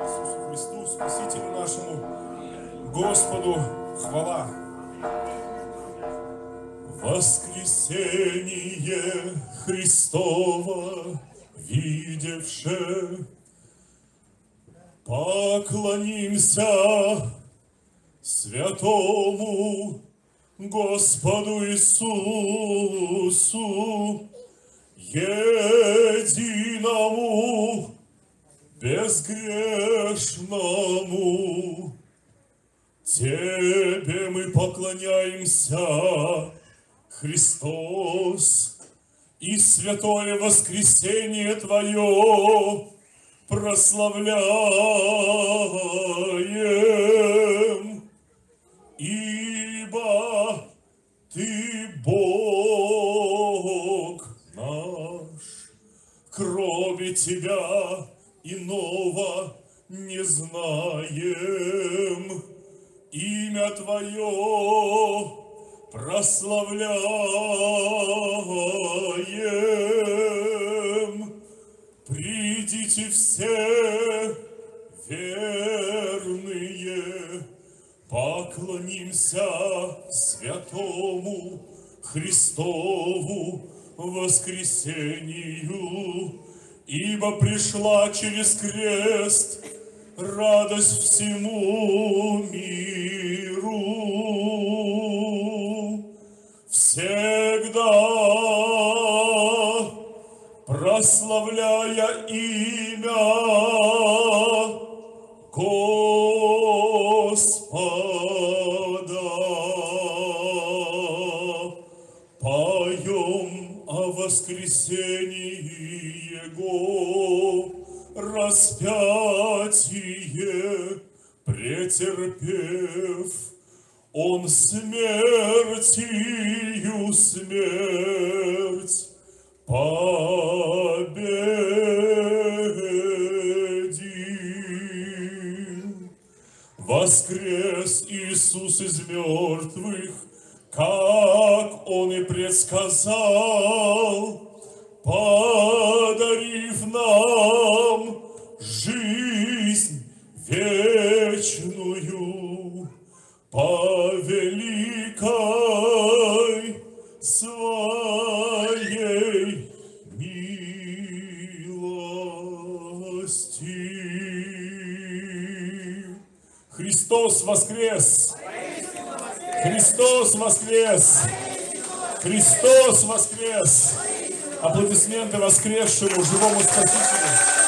Иисусу Христу, Спасителю нашему, Господу, хвала. Воскресение Христово видевше, поклонимся святому Господу Иисусу, единому, безгрешному. Тебе мы поклоняемся, Христос, и святое воскресение Твое прославляем, ибо Ты Бог наш, кроме Тебя иного не знаем, имя Твое прославляем. Придите все верные, поклонимся святому Христову воскресению, ибо пришла через крест радость всему миру. Всегда прославляя имя Господа, поем о воскресении Его, распятие претерпев, Он смертью смерть победил. Воскрес Иисус из мертвых, как Он и предсказал, подарив нам жизнь вечную по великой своей милости. Христос воскрес! Христос воскрес! Христос воскрес! Аплодисменты воскресшему живому Спасителю.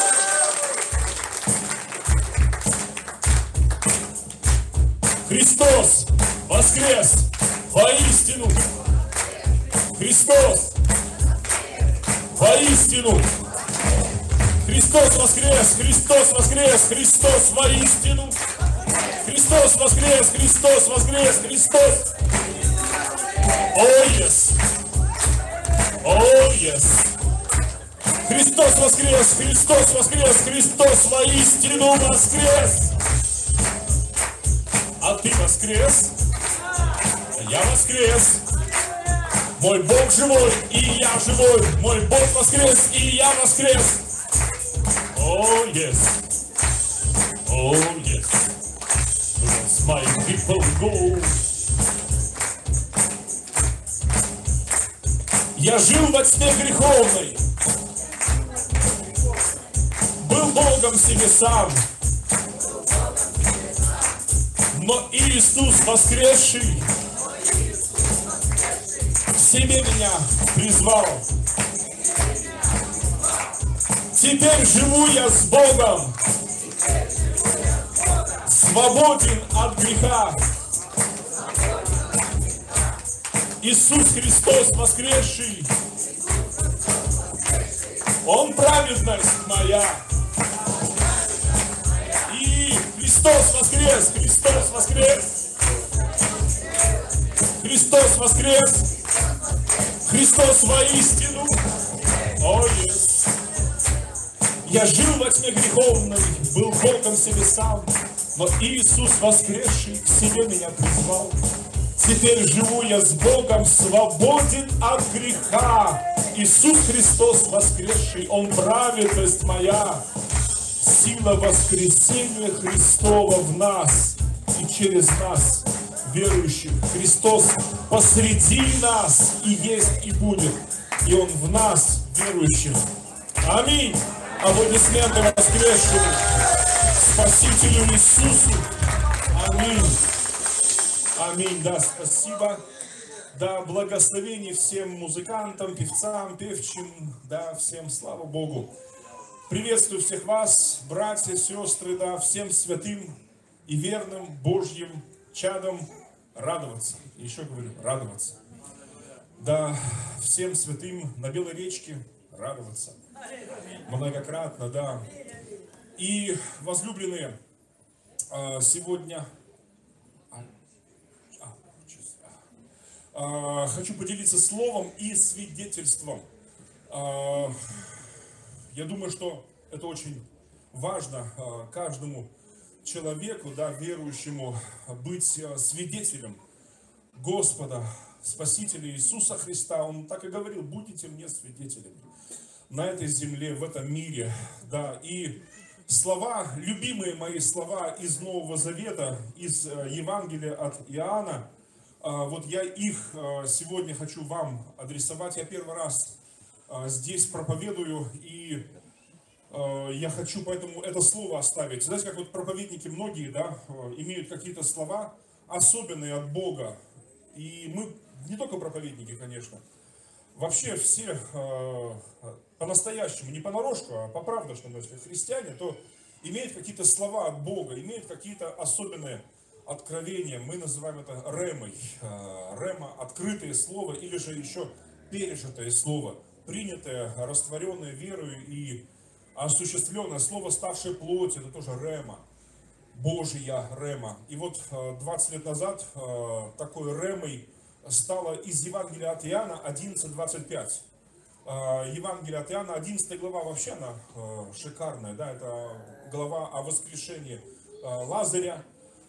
Христос воскрес воистину! Христос воистину! Христос воскрес! Христос воскрес! Христос воистину! Христос воскрес! Христос воскрес! Христос! Oh yes! Oh yes! Христос воскрес! Христос воскрес! Христос воистину воскрес! А ты воскрес? Я воскрес! Мой Бог живой, и я живой! Мой Бог воскрес, и я воскрес! Oh yes! Oh yes! Let's my people go! Я жил во тьме греховной, был Богом себе сам, но Иисус воскресший к себе меня призвал. Теперь живу я с Богом, свободен от греха. Иисус Христос воскресший, Он праведность моя. И Христос воскрес, Христос воскрес, Христос воскрес, Христос воистину. О, yes. Я жил во тьме греховной, был Богом себе сам, но Иисус воскресший к себе меня призвал. Теперь живу я с Богом, свободен от греха. Иисус Христос воскресший, Он праведность моя. Сила воскресения Христова в нас и через нас, верующих. Христос посреди нас и есть, и будет. И Он в нас, верующих. Аминь. Аплодисменты воскресшему Спасителю Иисусу. Аминь. Аминь. Да, спасибо. Да, благословений всем музыкантам, певцам, певчим. Да, всем слава Богу. Приветствую всех вас, братья, сестры, да, всем святым и верным Божьим чадом радоваться. Еще говорю, радоваться. Да, всем святым на Белой речке радоваться. Многократно, да. И, возлюбленные, сегодня хочу поделиться словом и свидетельством. Я думаю, что это очень важно каждому человеку, да, верующему, быть свидетелем Господа, Спасителя Иисуса Христа. Он так и говорил: будете мне свидетелями на этой земле, в этом мире. Да. И слова, любимые мои слова из Нового Завета, из Евангелия от Иоанна, вот я их сегодня хочу вам адресовать. Я первый раз здесь проповедую, и я хочу поэтому это слово оставить. Знаете, как вот проповедники многие, да, имеют какие-то слова особенные от Бога. И мы не только проповедники, конечно, вообще все по-настоящему, не понарошку, а по правдочному, если христиане, то имеют какие-то слова от Бога, имеют какие-то особенные откровения. Мы называем это ремой. Рема – открытое слово, или же еще пережитое слово, принятое, растворенное верою и осуществленное слово, ставшее плотью, это тоже рема, Божья рема. И вот 20 лет назад такой ремой стало из Евангелия от Иоанна 11:25. Евангелие от Иоанна, 11 глава, вообще она шикарная, да, это глава о воскрешении Лазаря.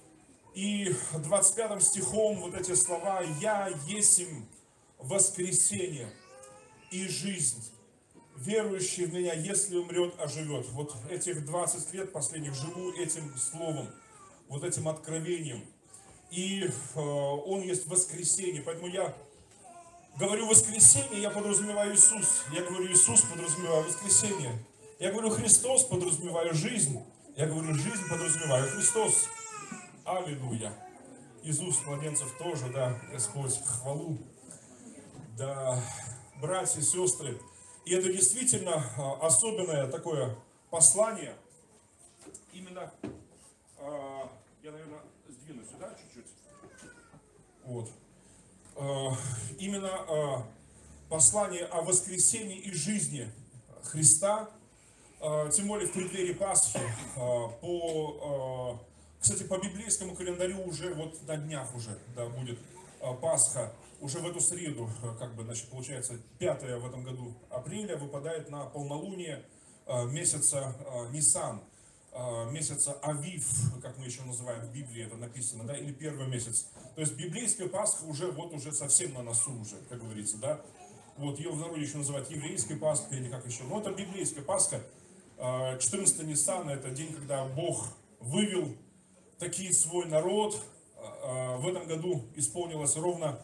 И 25 стихом вот эти слова: «Я есмь воскресение и жизнь. Верующий в меня, если умрет, оживет». Вот этих 20 лет последних живу этим словом, вот этим откровением. И Он есть воскресение. Поэтому я говорю воскресение, я подразумеваю Иисус. Я говорю Иисус, подразумеваю воскресение. Я говорю Христос, подразумеваю жизнь. Я говорю жизнь, подразумеваю Христос. Аллилуйя. Из уст младенцев тоже, да, Господь, хвалу. Да, братья, сестры. И это действительно особенное такое послание. Именно, я, наверное, сдвину сюда чуть-чуть. Вот. Именно послание о воскресении и жизни Христа, тем более в преддверии Пасхи. Кстати, по библейскому календарю уже вот на днях уже, да, будет Пасха. Уже в эту среду, как бы, значит, получается, 5 в этом году апреля выпадает на полнолуние месяца Нисан, месяца Авив, как мы еще называем в Библии, это написано, да, или первый месяц. То есть библейская Пасха уже вот уже совсем на носу уже, как говорится, да. Вот ее в народе еще называют еврейской Пасхой или как еще. Но это библейская Пасха. 14 Нисана — это день, когда Бог вывел такие свой народ. В этом году исполнилось ровно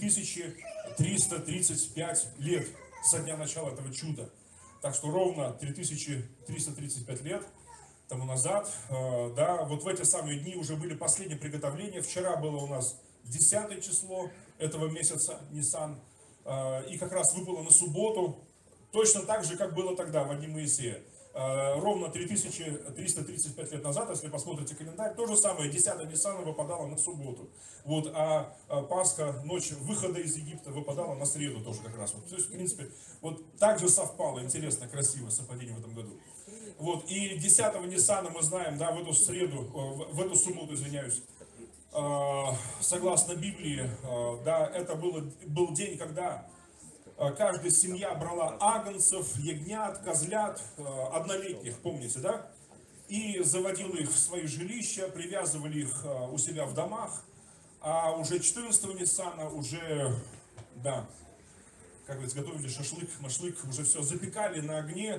3335 лет со дня начала этого чуда. Так что ровно 3335 лет тому назад, да, вот в эти самые дни уже были последние приготовления. Вчера было у нас 10 число этого месяца, Нисан, и как раз выпало на субботу, точно так же, как было тогда, в дни Моисея. Ровно 3335 лет назад, если посмотрите календарь, то же самое, 10 Ниссана выпадало на субботу. Вот, а Пасха, ночь выхода из Египта, выпадала на среду тоже как раз. Вот, то есть, в принципе, вот так же совпало, интересно, красиво совпадение в этом году. Вот, и 10 Ниссана мы знаем, да, в эту среду, в эту субботу, извиняюсь, согласно Библии, да, это был день, когда каждая семья брала агнцев, ягнят, козлят, однолетних, помните, да? И заводила их в свои жилища, привязывали их у себя в домах. А уже 14 Ниссана уже, да, как говорится, готовили шашлык, машлык, уже все запекали на огне.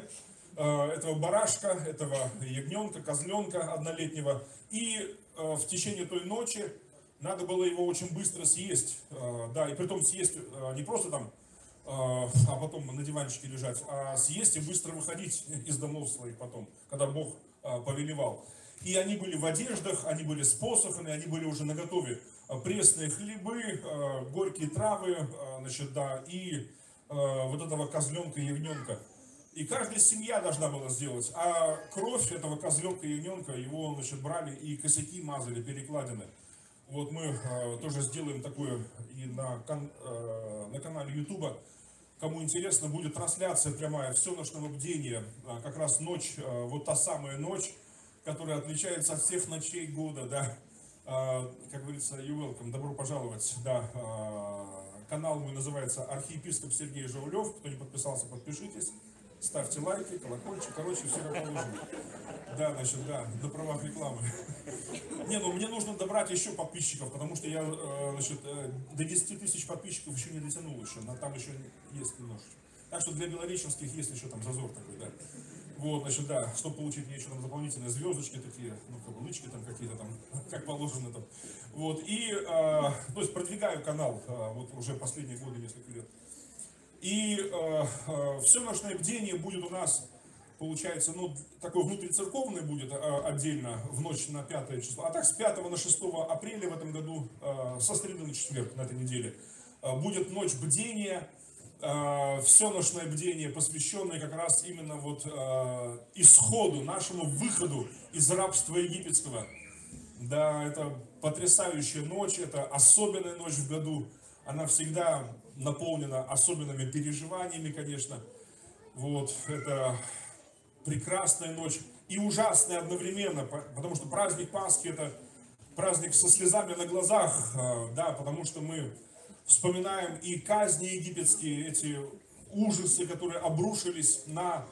этого барашка, этого ягненка, козленка однолетнего. И в течение той ночи надо было его очень быстро съесть. Да, и притом съесть не просто там, а потом на диванчике лежать, а съесть и быстро выходить из домов своих потом, когда Бог повелевал. И они были в одеждах, они были с посохами, они были уже наготове. Пресные хлебы, горькие травы, значит, да, и вот этого козленка и ягненка. И каждая семья должна была сделать. А кровь этого козленка и ягненка, его, значит, брали и косяки мазали, перекладины. Вот мы тоже сделаем такое и на канале Ютуба. Кому интересно, будет трансляция прямая всеночного бдения. Как раз ночь, вот та самая ночь, которая отличается от всех ночей года, да. Как говорится, you welcome, добро пожаловать, да. Канал мой называется архиепископ Сергей Журавлев. Кто не подписался, подпишитесь. Ставьте лайки, колокольчик, короче, все как положено. Да, значит, да, на правах рекламы. Не, ну мне нужно добрать еще подписчиков, потому что я, значит, до 10 тысяч подписчиков еще не дотянул еще, там еще есть немножечко. Так что для белореченских есть еще там зазор такой, да. Вот, значит, да, чтобы получить мне еще там дополнительные звездочки такие, ну, каблычки там какие-то там, как положено там. Вот, и, то есть продвигаю канал, вот уже последние годы, несколько лет. И всеночное бдение будет у нас, получается, ну, такое внутрицерковное будет отдельно в ночь на 5 число. А так с 5 на 6 апреля в этом году, со среды на четверг на этой неделе, будет ночь бдения, всеночное бдение, посвященное как раз именно вот исходу, нашему выходу из рабства египетского. Да, это потрясающая ночь, это особенная ночь в году. Она всегда наполнена особенными переживаниями, конечно. Вот, это прекрасная ночь и ужасная одновременно, потому что праздник Пасхи — это праздник со слезами на глазах, да, потому что мы вспоминаем и казни египетские, эти ужасы, которые обрушились на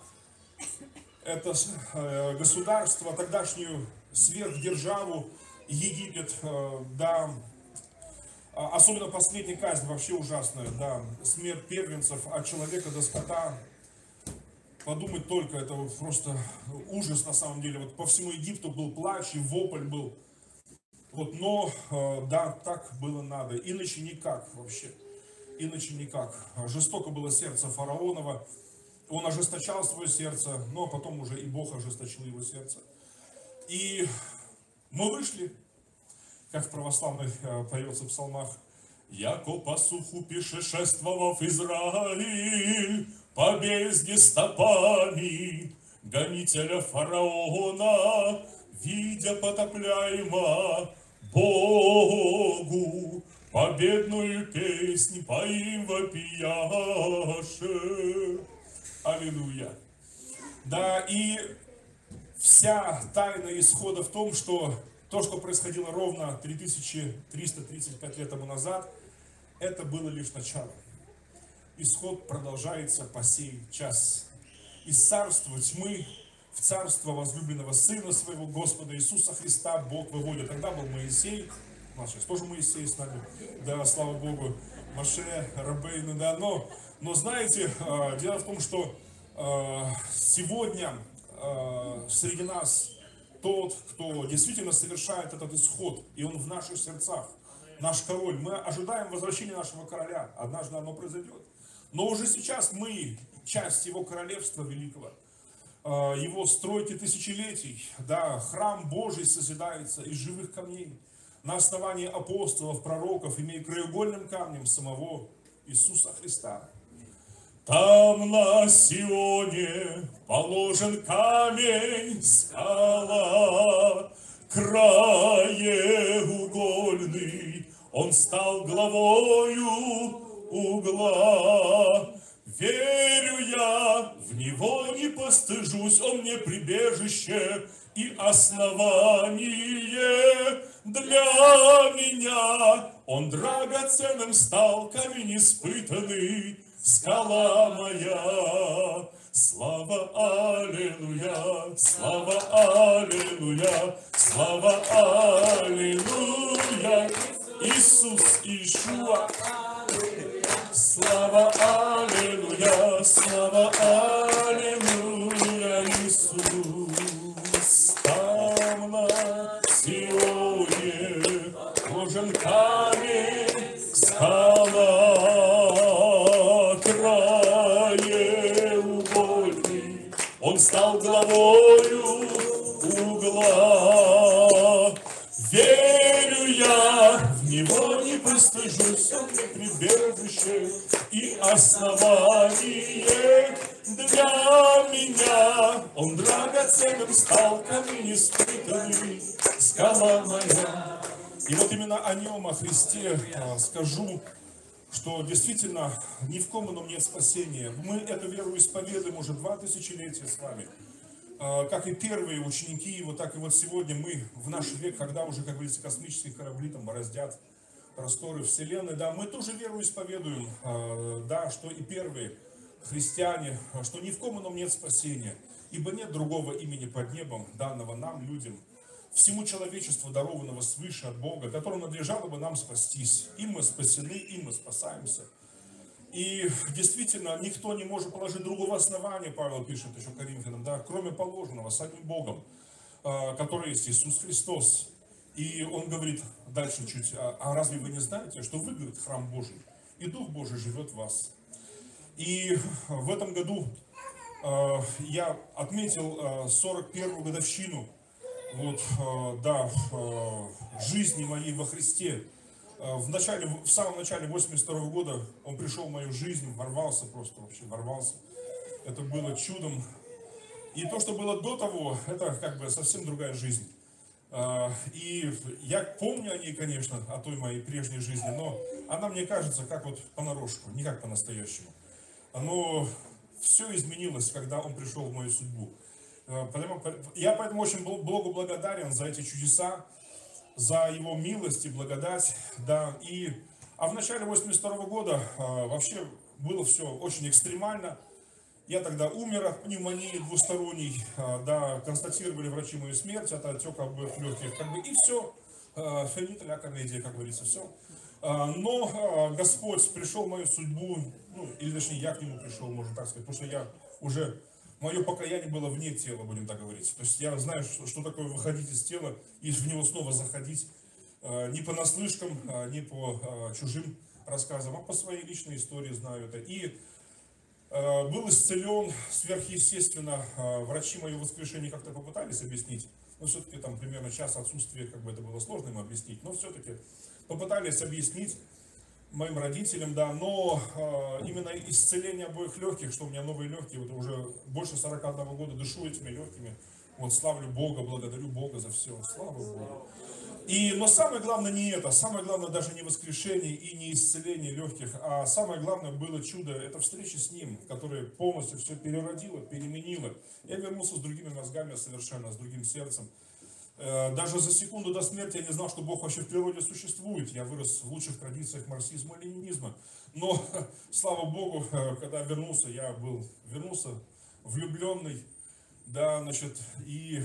это государство, тогдашнюю сверхдержаву Египет, да. Особенно последняя казнь, вообще ужасная, да, смерть первенцев от человека до скота. Подумать только, это вот просто ужас на самом деле. Вот по всему Египту был плач и вопль был. Вот, но, да, так было надо, иначе никак вообще, иначе никак. Жестоко было сердце фараонова, он ожесточал свое сердце, но потом уже и Бог ожесточил его сердце. И мы вышли, как в православных поется в псалмах: «Яко по суху пешествовав Израиль, по бездне стопами гонителя фараона, видя потопляемо Богу, победную песнь поим вопияше». Аллилуйя. Да, и вся тайна исхода в том, что то, что происходило ровно 3335 лет тому назад, это было лишь начало. Исход продолжается по сей час. Из царства тьмы в царство возлюбленного Сына Своего Господа Иисуса Христа Бог выводит. Тогда был Моисей, у нас сейчас тоже Моисей с нами, да, слава Богу, Моше, Рабейну, да, но знаете, дело в том, что сегодня среди нас тот, кто действительно совершает этот исход, и он в наших сердцах, наш король. Мы ожидаем возвращения нашего короля, однажды оно произойдет. Но уже сейчас мы часть его королевства великого, его стройки тысячелетий, да, храм Божий созидается из живых камней, на основании апостолов, пророков, имея краеугольным камнем самого Иисуса Христа. Там на Сионе положен камень, скала, краеугольный, он стал главою угла. Верю я, в него не постыжусь, он мне прибежище и основание для меня. Он драгоценным стал, камень испытанный, скала моя. Слава Аллилуйя, слава Аллилуйя, слава Аллилуйя, Иисус Иешуа. Слава Аллилуйя, слава Аллилуйя, краеугольный, он стал главою угла. Верю я, в него не постыжусь, он мне прибежище и основание для меня. Он драгоценным стал, камень испытанный, скала моя. И вот именно о нем, о Христе скажу, что действительно ни в ком ином нет спасения. Мы эту веру исповедуем уже 2000 летия с вами. Как и первые ученики его, так и вот сегодня мы в наш век, когда уже, как говорится, космические корабли там бороздят просторы Вселенной, да, мы тоже веру исповедуем, да, что и первые христиане, что ни в ком ином нет спасения, ибо нет другого имени под небом, данного нам, людям, всему человечеству, дарованного свыше от Бога, которому надлежало бы нам спастись. Им мы спасены, им мы спасаемся. И действительно, никто не может положить другого основания, Павел пишет еще Коринфянам, да, кроме положенного самим Богом, который есть Иисус Христос. И он говорит дальше чуть, а разве вы не знаете, что вы, говорит, храм Божий, и Дух Божий живет в вас? И в этом году я отметил 41-ю годовщину вот, да, жизни моей во Христе. В самом начале 82 года он пришел в мою жизнь, ворвался просто, вообще ворвался. Это было чудом. И то, что было до того, это как бы совсем другая жизнь. И я помню о ней, конечно, о той моей прежней жизни, но она мне кажется как вот понарошку, не как по-настоящему. Но все изменилось, когда он пришел в мою судьбу. Я поэтому очень Богу благодарен за эти чудеса, за его милость и благодать, да, а в начале 82 года вообще было все очень экстремально. Я тогда умер от пневмонии двусторонней, да, констатировали врачи мою смерть от отека обоих легких, как бы, и все, финита ля комедия, как говорится, все. Но Господь пришел в мою судьбу, ну, или точнее я к нему пришел, можно так сказать, потому что я уже... Мое покаяние было вне тела, будем так говорить. То есть я знаю, что такое выходить из тела и в него снова заходить. Не по наслышкам, не по чужим рассказам, а по своей личной истории знаю это. И был исцелен сверхъестественно. Врачи мое воскрешение как-то попытались объяснить. Но все-таки там примерно час отсутствия, как бы это было сложно им объяснить. Но все-таки попытались объяснить моим родителям, да, но именно исцеление обоих легких, что у меня новые легкие, вот уже больше 41 года дышу этими легкими, вот славлю Бога, благодарю Бога за все, слава Богу. Но самое главное не это, самое главное даже не воскрешение и не исцеление легких, а самое главное было чудо, это встреча с Ним, которая полностью все переродила, переменила. Я вернулся с другими мозгами совершенно, с другим сердцем. Даже за секунду до смерти я не знал, что Бог вообще в природе существует. Я вырос в лучших традициях марксизма и ленинизма. Но, слава Богу, когда вернулся, я вернулся влюбленный, да, значит, и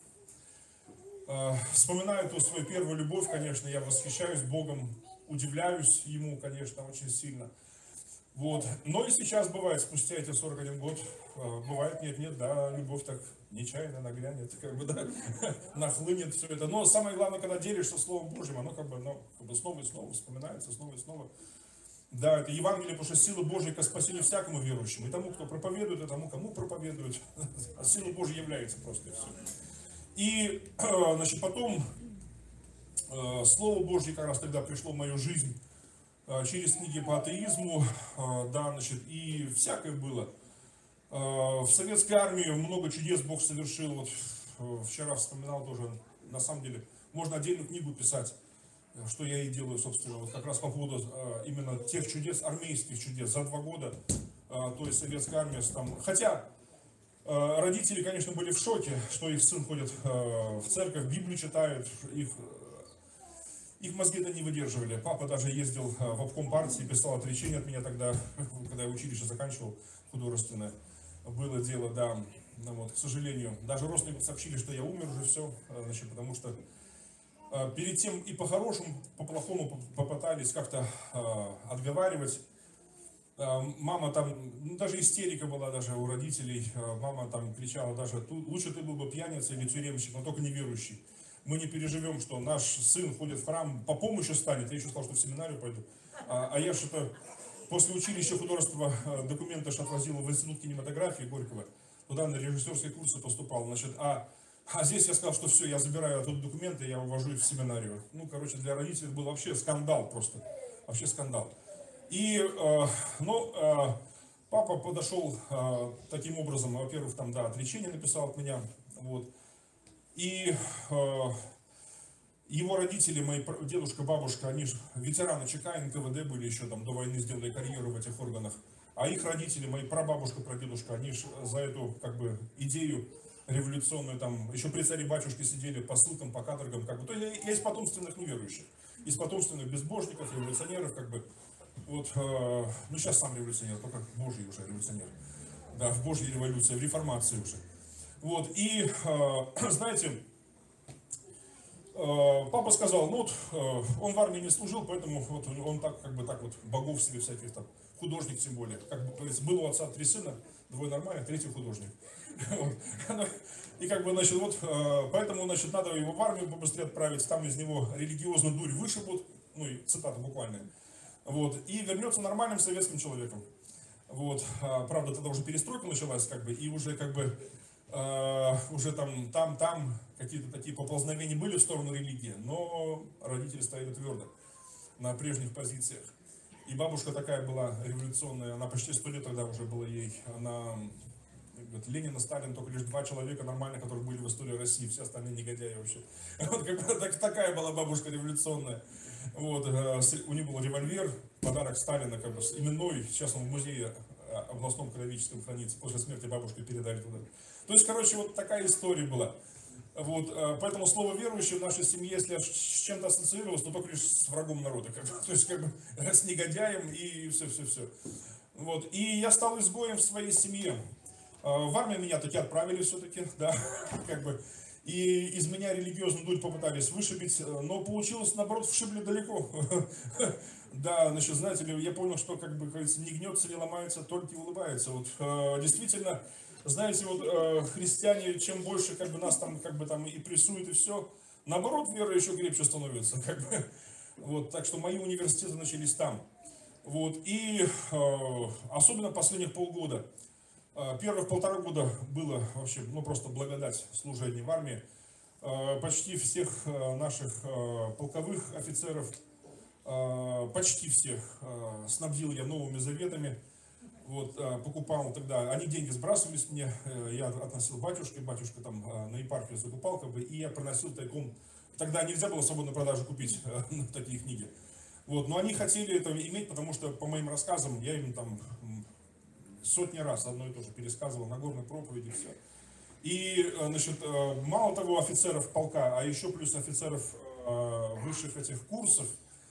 вспоминаю ту свою первую любовь, конечно, я восхищаюсь Богом, удивляюсь Ему, конечно, очень сильно. Вот. Но и сейчас бывает, спустя эти 41 год, бывает, нет, да, любовь так нечаянно наглянет, как бы, да, нахлынет все это. Но самое главное, когда делишься Словом Божьим, оно как бы снова и снова вспоминается, снова и снова. Да, это Евангелие, потому что сила Божья ко спасению всякому верующему, и тому, кто проповедует, и тому, кому проповедует. А сила Божья является просто и все. И, значит, потом Слово Божье как раз тогда пришло в мою жизнь через книги по атеизму, да, значит, и всякое было. В советской армии много чудес Бог совершил. Вот вчера вспоминал тоже, на самом деле, можно отдельную книгу писать, что я и делаю, собственно, вот как раз по поводу именно тех чудес, армейских чудес. За 2 года той советской армии там. Хотя родители, конечно, были в шоке, что их сын ходит в церковь, Библию читает, их мозги-то не выдерживали. Папа даже ездил в обком партии, писал отречение от меня тогда, когда я училище заканчивал художественное. Было дело, да, вот, к сожалению. Даже родственники сообщили, что я умер уже, все, значит, потому что перед тем и по-хорошему, по-плохому попытались как-то отговаривать. Мама там, ну, даже истерика была даже у родителей. Мама там кричала даже, лучше ты был бы пьяница или тюремщик, но только неверующий. Мы не переживем, что наш сын ходит в храм, по помощи станет. Я еще сказал, что в семинарию пойду. А я что-то после училища художества документы отвозил в институт кинематографии Горького. Туда на режиссерские курсы поступал. Значит, а здесь я сказал, что все, я забираю оттуда документы, я увожу их в семинарию. Ну, короче, для родителей был вообще скандал просто. Вообще скандал. И, папа подошел таким образом, во-первых, там, да, отречение написал от меня, вот. И его родители, мои дедушка, бабушка, они же ветераны ЧК, НКВД были еще там до войны, сделали карьеру в этих органах. А их родители, мои прабабушка, прадедушка, они же за эту, как бы, идею революционную, там, еще при царе батюшке сидели по ссылкам, по каторгам, как бы. То есть я из потомственных неверующих, из потомственных безбожников, революционеров, как бы. Вот, ну сейчас сам революционер, только Божий уже революционер. Да, в Божьей революции, в реформации уже. Вот, и, знаете, папа сказал, ну вот, он в армии не служил, поэтому вот он так, как бы, так вот, богов себе всяких там, художник тем более. Как бы, было у отца 3 сына, 2 нормальных, 3 художник. Вот. И как бы, значит, вот, поэтому, значит, надо его в армию побыстрее отправить, там из него религиозную дурь вышибут, ну и цитата буквальная. Вот, и вернется нормальным советским человеком. Вот, правда, тогда уже перестройка началась, как бы, и уже, как бы, уже там какие-то такие поползновения были в сторону религии, но родители стояли твердо на прежних позициях. И бабушка такая была революционная, она почти 100 лет тогда уже было ей, она, говорит, Ленин и Сталин, только лишь 2 человека нормальных, которые были в истории России, все остальные негодяи вообще. Вот, как бы, такая была бабушка революционная. Вот, у нее был револьвер, подарок Сталина, как бы, именной, сейчас он в музее областном краеведческом хранится, после смерти бабушки передали туда. То есть, короче, вот такая история была. Вот, поэтому слово верующий в нашей семье, если с чем-то ассоциировалось, то только лишь с врагом народа, как бы, то есть, как бы, с негодяем и все. Вот, и я стал изгоем в своей семье. В армию меня таки отправили все-таки, да, как бы. И из меня религиозную дурь попытались вышибить, но получилось, наоборот, вшибли далеко. Да, значит, знаете ли, я понял, что, как бы, говорится, не гнется, не ломается, только и улыбается. Вот, действительно, знаете, вот, христиане, чем больше, как бы, нас там, как бы, там и прессуют, и все, наоборот, вера еще крепче становится, как бы. Вот, так что мои университеты начались там. Вот, и особенно последних полгода. Первых 1,5 года было вообще, ну, просто благодать служения в армии. Почти всех наших полковых офицеров, почти всех снабдил я новыми заветами. Вот, покупал тогда, они деньги сбрасывались мне, я относил батюшке, батюшка там на епархию закупал, как бы, и я приносил тайком. Тогда нельзя было свободной продажи купить такие книги. Вот, но они хотели это иметь, потому что, по моим рассказам, я им там сотни раз одно и то же пересказывал, Нагорной проповеди, все. И, значит, мало того, офицеров полка, а еще плюс офицеров высших этих курсов,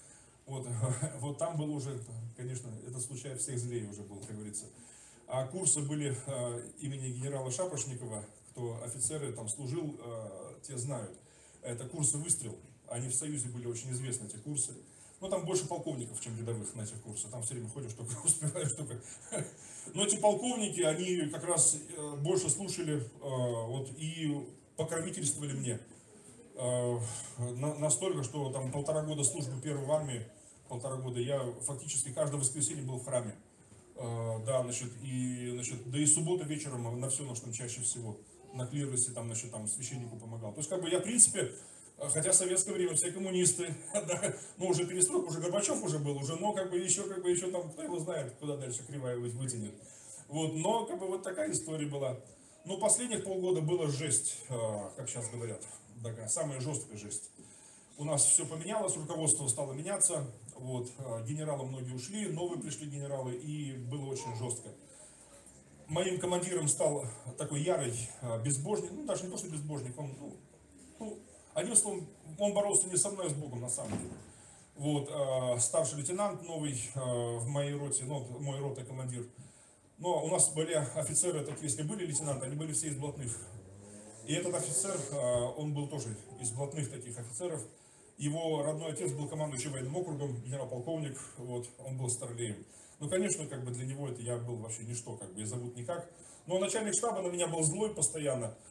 вот там был уже, конечно, это случай всех злей уже был, как говорится. А курсы были имени генерала Шапошникова, кто офицеры там служил, те знают. Это курсы «Выстрел», они в Союзе были очень известны, эти курсы. Ну, там больше полковников, чем рядовых на этих курсах. Там все время ходишь, только успеваешь, только. Но эти полковники, они как раз больше слушали вот, и покровительствовали мне. Настолько, что там 1,5 года службы первой в армии, 1,5 года, я фактически каждое воскресенье был в храме. Да, значит, да и суббота вечером на всеночном чаще всего. На клиросе, там, значит, там священнику помогал. То есть, как бы я, в принципе, хотя в советское время все коммунисты, да, ну уже перестройка, уже Горбачев уже был, уже, но как бы еще там, кто его знает, куда дальше кривая вытянет. Вот, но как бы вот такая история была. Ну, последних полгода было жесть, как сейчас говорят, такая самая жесткая жесть. У нас все поменялось, руководство стало меняться, вот, генералы многие ушли, новые пришли генералы, и было очень жестко. Моим командиром стал такой ярый безбожник, ну даже не то, что безбожник, он, одним словом, он боролся не со мной, а с Богом на самом деле. Вот, старший лейтенант новый в моей роте, ну, мой ротный командир. Но у нас были офицеры, такие, если были лейтенанты, они были все из блатных. И этот офицер, он был тоже из блатных таких офицеров. Его родной отец был командующим военным округом, генерал-полковник, вот, он был старлеем. Ну, конечно, как бы для него это я был вообще ничто, как бы, и зовут никак. Но начальник штаба на меня был злой постоянно.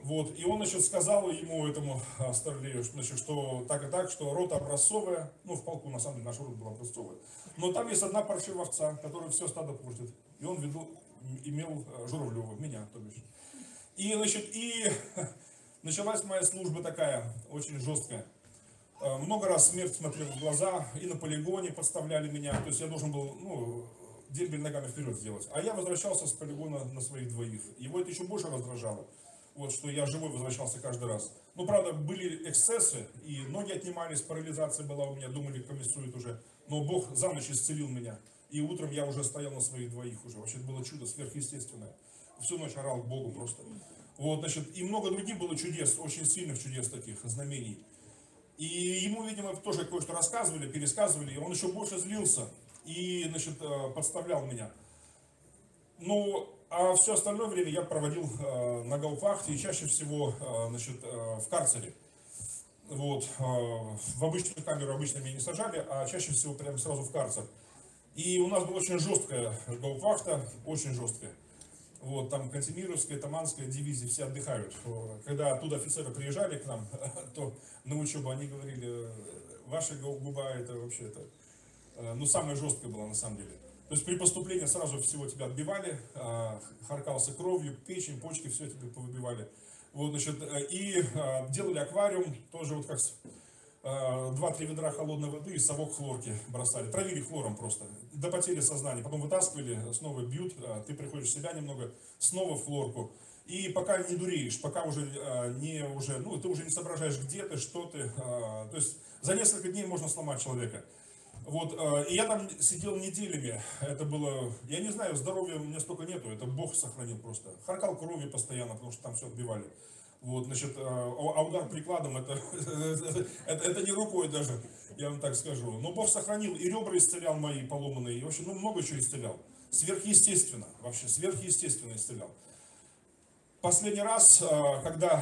Вот, и он, значит, сказал ему, этому старлею, значит, что так и так, что рота образцовая, ну, в полку, на самом деле, наша рота была образцовая, но там есть одна паршивая овца, которая все стадо портит, и он имел Журавлева, меня, то бишь. И, значит, началась моя служба такая, очень жесткая. Много раз смерть смотрел в глаза, и на полигоне подставляли меня, то есть я должен был, ну, дембель ногами вперед сделать. А я возвращался с полигона на своих двоих. Его это еще больше раздражало, вот, что я живой возвращался каждый раз. Ну, правда, были эксцессы, и ноги отнимались, парализация была у меня, думали, комиссует уже. Но Бог за ночь исцелил меня, и утром я уже стоял на своих двоих уже. Вообще, это было чудо сверхъестественное. Всю ночь орал к Богу просто. Вот, значит, и много других было чудес, очень сильных чудес таких, знамений. И ему, видимо, тоже кое-что рассказывали, пересказывали, и он еще больше злился и, значит, подставлял меня. Ну, а все остальное время я проводил на гауптвахте и чаще всего, значит, в карцере. Вот, в обычную камеру обычно меня не сажали, а чаще всего прямо сразу в карцер. И у нас была очень жесткая гауптвахта, очень жесткая. Вот, там Кантемировская, Таманская дивизии, все отдыхают. Когда оттуда офицеры приезжали к нам, то на учебу они говорили, ваша губа это вообще это, ну, самая жесткая была на самом деле. То есть при поступлении сразу всего тебя отбивали, харкался кровью, печень, почки, все тебе повыбивали. Вот, значит, и делали аквариум, тоже вот как 2-3 ведра холодной воды и совок хлорки бросали. Травили хлором просто, до потери сознания. Потом вытаскивали, снова бьют, ты приходишь в себя немного, снова в хлорку. И пока не дуреешь, пока уже ну, ты уже не соображаешь, где ты, что ты. То есть за несколько дней можно сломать человека. Вот, и я там сидел неделями, это было, я не знаю, здоровья у меня столько нету, это Бог сохранил просто. Харкал кровью постоянно, потому что там все отбивали. Вот, значит, а удар прикладом, это не рукой даже, я вам так скажу. Но Бог сохранил, и ребра исцелял мои поломанные, и вообще, ну, много чего исцелял. Сверхъестественно, вообще, сверхъестественно исцелял. Последний раз, когда,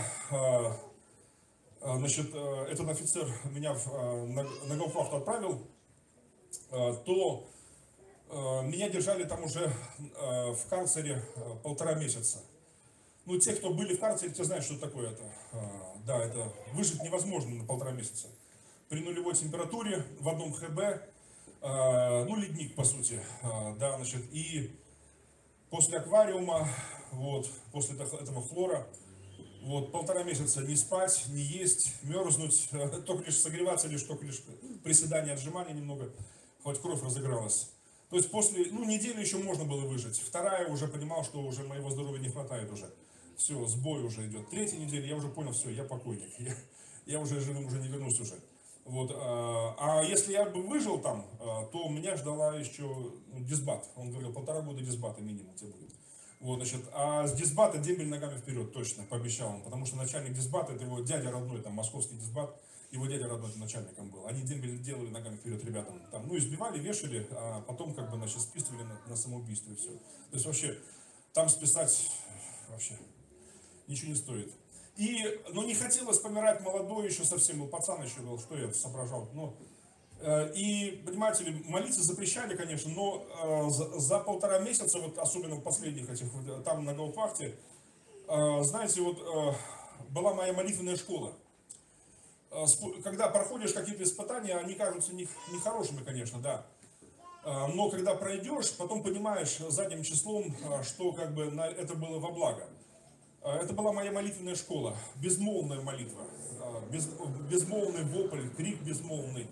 значит, этот офицер меня на гауптвахту отправил, то меня держали там уже в карцере 1,5 месяца. Ну, те, кто были в карцере, те знают, что такое это. Да, это выжить невозможно на 1,5 месяца. При нулевой температуре, в одном ХБ, ну, ледник, по сути, да, значит, и после аквариума, вот, после этого хлора, вот, 1,5 месяца не спать, не есть, мерзнуть, только лишь согреваться, только лишь приседания, отжимания немного, хоть кровь разыгралась. То есть после, ну, недели еще можно было выжить. Вторая уже понимал, что уже моего здоровья не хватает уже. Все, сбой уже идет. 3-я неделя я уже понял, все, я покойник. Я уже живым уже не вернусь уже. Вот, а если я бы выжил там, то меня ждала еще дисбат. Он говорил, 1,5 года дисбата минимум тебе будет. Вот, значит, а с дисбата дембель ногами вперед, точно, пообещал он. Потому что начальник дисбата, это его дядя родной, там, московский дисбат, его дядя родной начальником был. Они дембель делали ногами вперед ребятам. Там, ну, избивали, вешали, а потом, как бы, значит, списывали на самоубийство и все. То есть, вообще, там списать, вообще, ничего не стоит. И, ну, не хотелось помирать молодой, еще совсем был, пацан еще был, что я соображал. Ну, и, понимаете ли, молиться запрещали, конечно, но за 1,5 месяца, вот особенно в последних этих, там на гауптвахте, знаете, вот была моя молитвенная школа. Когда проходишь какие-то испытания, они кажутся нехорошими, конечно, да. Но когда пройдешь, потом понимаешь задним числом, что как бы это было во благо. Это была моя молитвенная школа, безмолвная молитва, безмолвный вопль, крик безмолвный.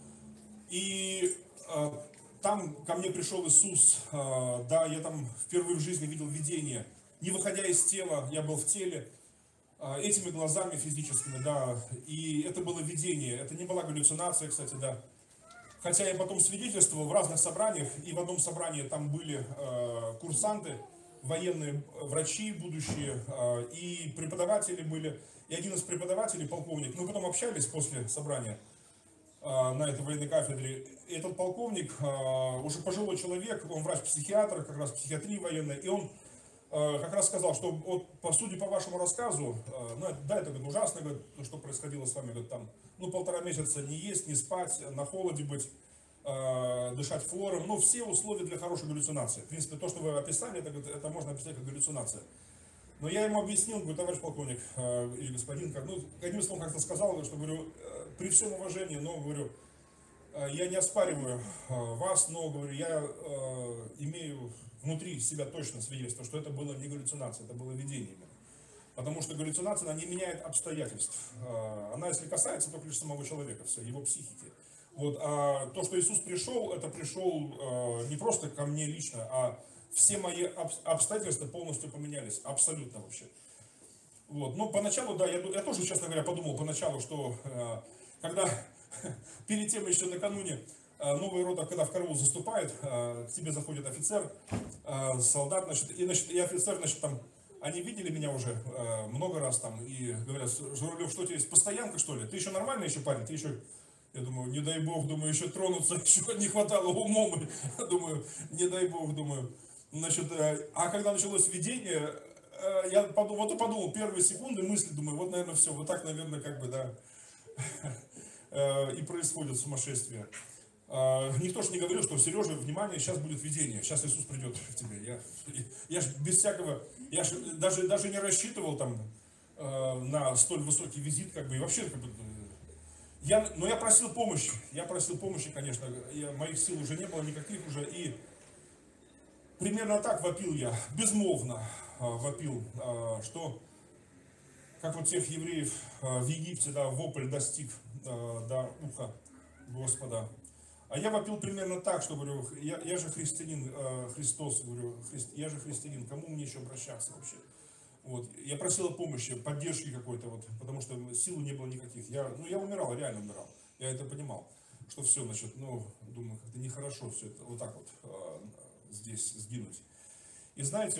И там ко мне пришел Иисус, да, я там впервые в жизни видел видение, не выходя из тела, я был в теле, этими глазами физическими, да, и это было видение, это не была галлюцинация, кстати, да. Хотя я потом свидетельствовал в разных собраниях, и в одном собрании там были курсанты, военные врачи будущие, и преподаватели были, и один из преподавателей, полковник, мы потом общались после собрания на этой военной кафедре. И этот полковник, уже пожилой человек, он врач-психиатр, как раз психиатрии военной, и он как раз сказал, что вот, судя по вашему рассказу, ну, да, это говорит, ужасно, говорит, что происходило с вами, говорит, там, ну, 1,5 месяца не есть, не спать, на холоде быть, дышать флором, ну, все условия для хорошей галлюцинации. В принципе, то, что вы описали, это можно описать как галлюцинация. Но я ему объяснил, говорю, товарищ полковник или господин, ну, одним словом как-то сказал, что, говорю, при всем уважении, но, говорю, я не оспариваю вас, но, говорю, я имею внутри себя точно свидетельство, что это было не галлюцинация, это было видение именно. Потому что галлюцинация, она не меняет обстоятельств. Она, если касается только лишь самого человека, все, его психики. Вот, а то, что Иисус пришел, это пришел не просто ко мне лично, а все мои обстоятельства полностью поменялись, абсолютно вообще. Вот. Но поначалу, да, я тоже, честно говоря, подумал поначалу, что когда перед тем еще накануне новая рота, когда в караул заступает, к тебе заходит офицер, солдат, значит, и офицер, значит, там, они видели меня уже много раз там и говорят: Журавлев, что у тебя есть, постоянка, что ли? Ты еще нормальный еще парень, ты еще... Я думаю, не дай бог, думаю, еще тронуться, еще не хватало умом, думаю, не дай бог, думаю. Значит, а когда началось видение, я подумал, первые секунды мысли, думаю, вот, наверное, все, вот так, наверное, как бы, да, и происходит сумасшествие. Никто же не говорил, что, Сережа, внимание, сейчас будет видение, сейчас Иисус придет к тебе. Я же без всякого, я же даже не рассчитывал там на столь высокий визит, как бы, и вообще, как бы, но я просил помощи, конечно, моих сил уже не было никаких уже, и примерно так вопил я, безмолвно вопил, что, как вот тех евреев в Египте, да, вопль достиг до уха Господа. А я вопил примерно так, что, говорю, я же христианин, Христос, говорю, я же христианин, кому мне еще обращаться вообще? Вот. Я просил помощи, поддержки какой-то, вот, потому что сил не было никаких. Я умирал, реально умирал. Я это понимал, что все, значит, думаю, как-то нехорошо все это, вот так вот здесь сгинуть. И знаете,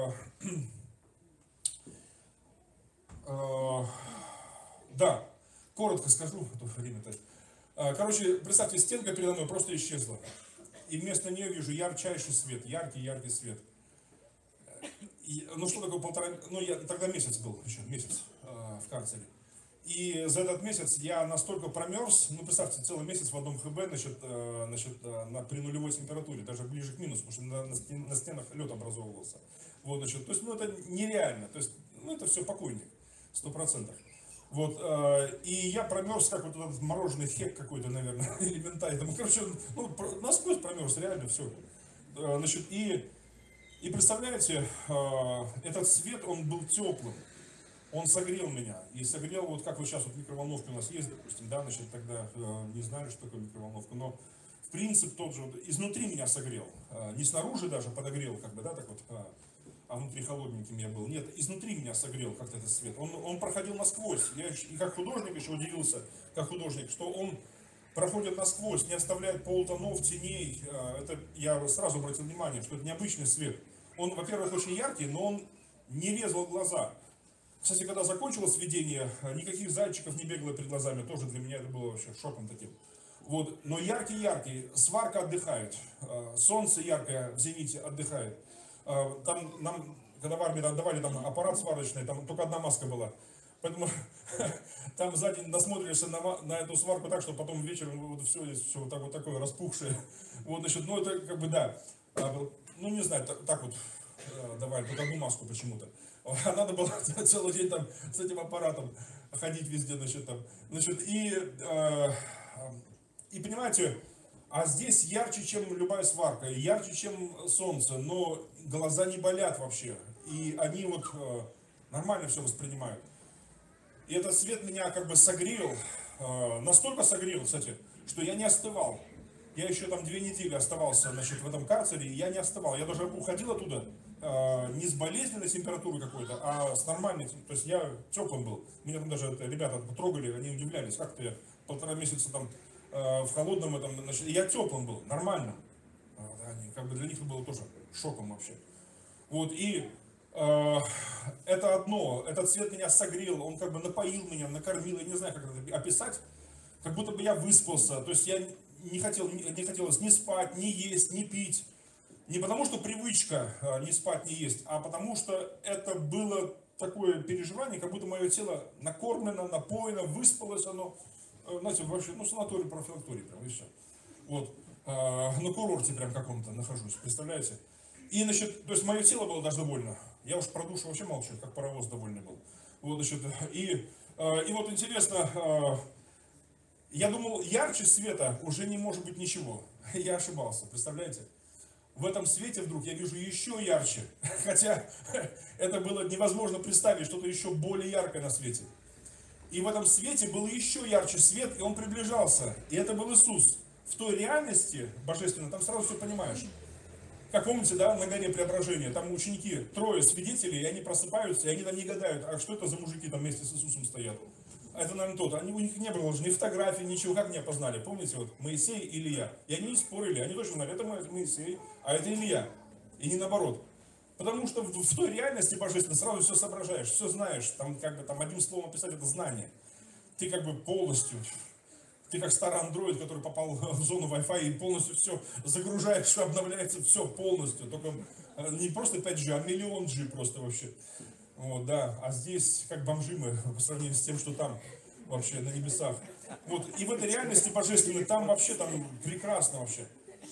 да, коротко скажу, а то время-то. Короче, представьте, стенка передо мной просто исчезла. И вместо нее вижу ярчайший свет, яркий свет. Ну что такое я тогда месяц был, еще месяц в карцере. И за этот месяц я настолько промерз, представьте, целый месяц в одном ХБ, при нулевой температуре, даже ближе к минусу, потому что на стенах лед образовывался. Вот, значит, то есть, это нереально, то есть, это все покойник, 100%. Вот, и я промерз, как вот этот мороженый хек какой-то, наверное, элементарный. Короче, насквозь промерз, реально все. Значит, и представляете, этот свет, он был теплым, он согрел меня. И согрел, вот как вот сейчас вот микроволновка у нас есть, допустим, да, значит, тогда не знали, что такое микроволновка, но в принципе тот же, изнутри меня согрел, не снаружи даже подогрел, как бы, да, так вот, а внутри холодненьким я был. Нет, изнутри меня согрел как-то этот свет. Он проходил насквозь. Я и как художник еще удивился, как художник, что он проходит насквозь, не оставляет полутонов, теней. Это я сразу обратил внимание, что это необычный свет. Он, во-первых, очень яркий, но он не резал глаза. Кстати, когда закончилось видение, никаких зайчиков не бегало перед глазами. Тоже для меня это было вообще шоком таким. Вот. Но яркий, сварка отдыхает. Солнце яркое в зените отдыхает. Там нам, когда в армии давали там аппарат сварочный, там только одна маска была. Поэтому там за день насмотришься на эту сварку так, что потом вечером вот все вот такое распухшее. Вот, значит, это как бы, да, не знаю, так вот давали, только одну маску почему-то. А надо было целый день там с этим аппаратом ходить везде, и понимаете, а здесь ярче, чем любая сварка, ярче, чем солнце, но глаза не болят вообще, и они вот нормально все воспринимают. И этот свет меня как бы согрел, настолько согрел, кстати, что я не остывал. Я еще там 2 недели оставался, в этом карцере, и я не остывал. Я даже уходил оттуда не с болезненной температурой какой-то, а с нормальной. То есть я теплым был. Меня там даже ребята потрогали, они удивлялись, как-то я 1,5 месяца там в холодном этом, я теплым был, нормально. Как бы для них это было тоже шоком вообще. Вот, и это одно, этот свет меня согрел, он как бы напоил меня, накормил, я не знаю, как это описать, как будто бы я выспался, то есть я не хотелось ни спать, ни есть, ни пить, не потому что привычка не спать, не есть, а потому что это было такое переживание, как будто мое тело накормлено, напоено, выспалось оно, знаете, вообще, санаторий, профилакторий прям, и все. Вот, на курорте прям каком-то нахожусь, представляете? И, значит, то есть мое тело было даже довольно. Я уж про душу вообще молчу, как паровоз довольный был. Вот, значит, и вот интересно, я думал, ярче света уже не может быть ничего. Я ошибался, представляете? В этом свете вдруг я вижу еще ярче. Хотя это было невозможно представить, что-то еще более яркое на свете. И в этом свете был еще ярче свет, и он приближался. И это был Иисус. В той реальности божественной, там сразу все понимаешь. Как помните, да, на горе Преображения, там ученики, 3 свидетелей, и они просыпаются, и они там не гадают, а что это за мужики там вместе с Иисусом стоят. Это, наверное, тот. У них не было ни фотографий, ничего, как они опознали. Помните, вот Моисей и Илья. И они не спорили, они точно знали, это Моисей, а это Илья. И не наоборот. Потому что в той реальности божественной сразу все соображаешь, все знаешь. Там как бы там одним словом описать это знание. Ты как бы полностью, ты как старый андроид, который попал в зону Wi-Fi и полностью все загружаешь, обновляется все полностью. Только не просто 5G, а миллион G просто вообще. Вот, да, а здесь как бомжи мы по сравнению с тем, что там вообще на небесах. Вот, и в этой реальности божественной там вообще там прекрасно вообще.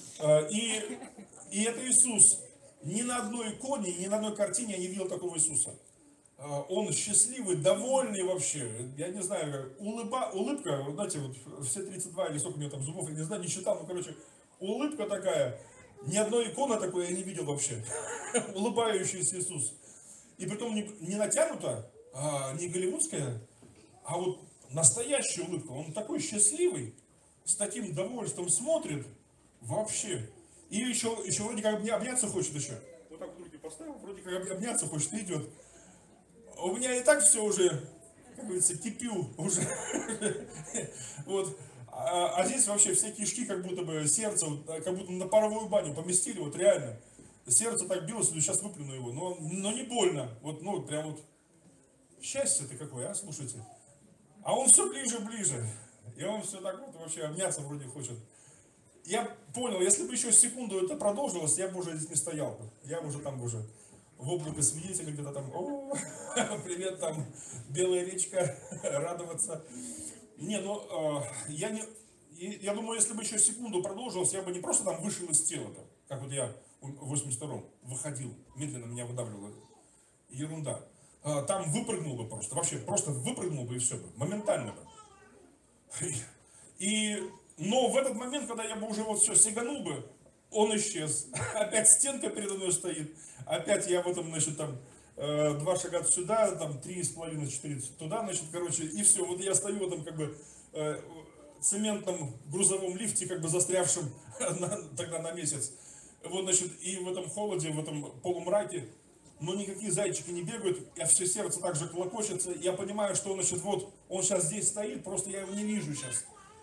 И это Иисус. Ни на одной иконе, ни на одной картине я не видел такого Иисуса. Он счастливый, довольный вообще. Я не знаю, улыбка, вот знаете, вот все 32 или сколько у него там зубов, я не знаю, не считал, но короче, улыбка такая. Ни одной иконы такой я не видел вообще. Улыбающийся Иисус. И притом не натянута, не голливудская, а вот настоящая улыбка. Он такой счастливый, с таким довольством смотрит вообще. И еще вроде как обняться хочет еще. Вот так вот руки поставил, вроде как обняться хочет, и идет. У меня и так все уже, как говорится, кипю уже. Вот. А здесь вообще все кишки, как будто бы сердце, как будто на паровую баню поместили, вот реально. Сердце так билось, сейчас выплюну его, но не больно. Вот, ну, прям вот счастье-то какое, а, слушайте. А он все ближе. И он все так вот вообще обняться вроде хочет. Я понял, если бы еще секунду это продолжилось, я бы уже здесь не стоял бы. Я бы уже там уже в облаке свидетелей где-то там, о, привет там, белая речка, радоваться. Не, ну, я думаю, если бы еще секунду продолжилось, я бы не просто там вышел из тела-то, как вот я в 82-м выходил, медленно меня выдавливало. Ерунда. Там выпрыгнул бы просто, вообще просто выпрыгнул бы и все бы, моментально бы. Но в этот момент, когда я бы уже вот все сиганул бы, он исчез. Опять стенка передо мной стоит, опять я в этом, значит, там 2 шага сюда, там 3,5-4 туда, значит, короче, и все. Вот я стою в этом как бы цементном грузовом лифте, как бы застрявшем тогда на месяц. Вот, значит, и в этом холоде, в этом полумраке, но никакие зайчики не бегают, а все сердце так же клокочется. Я понимаю, что, значит, вот он сейчас здесь стоит, просто я его не вижу сейчас.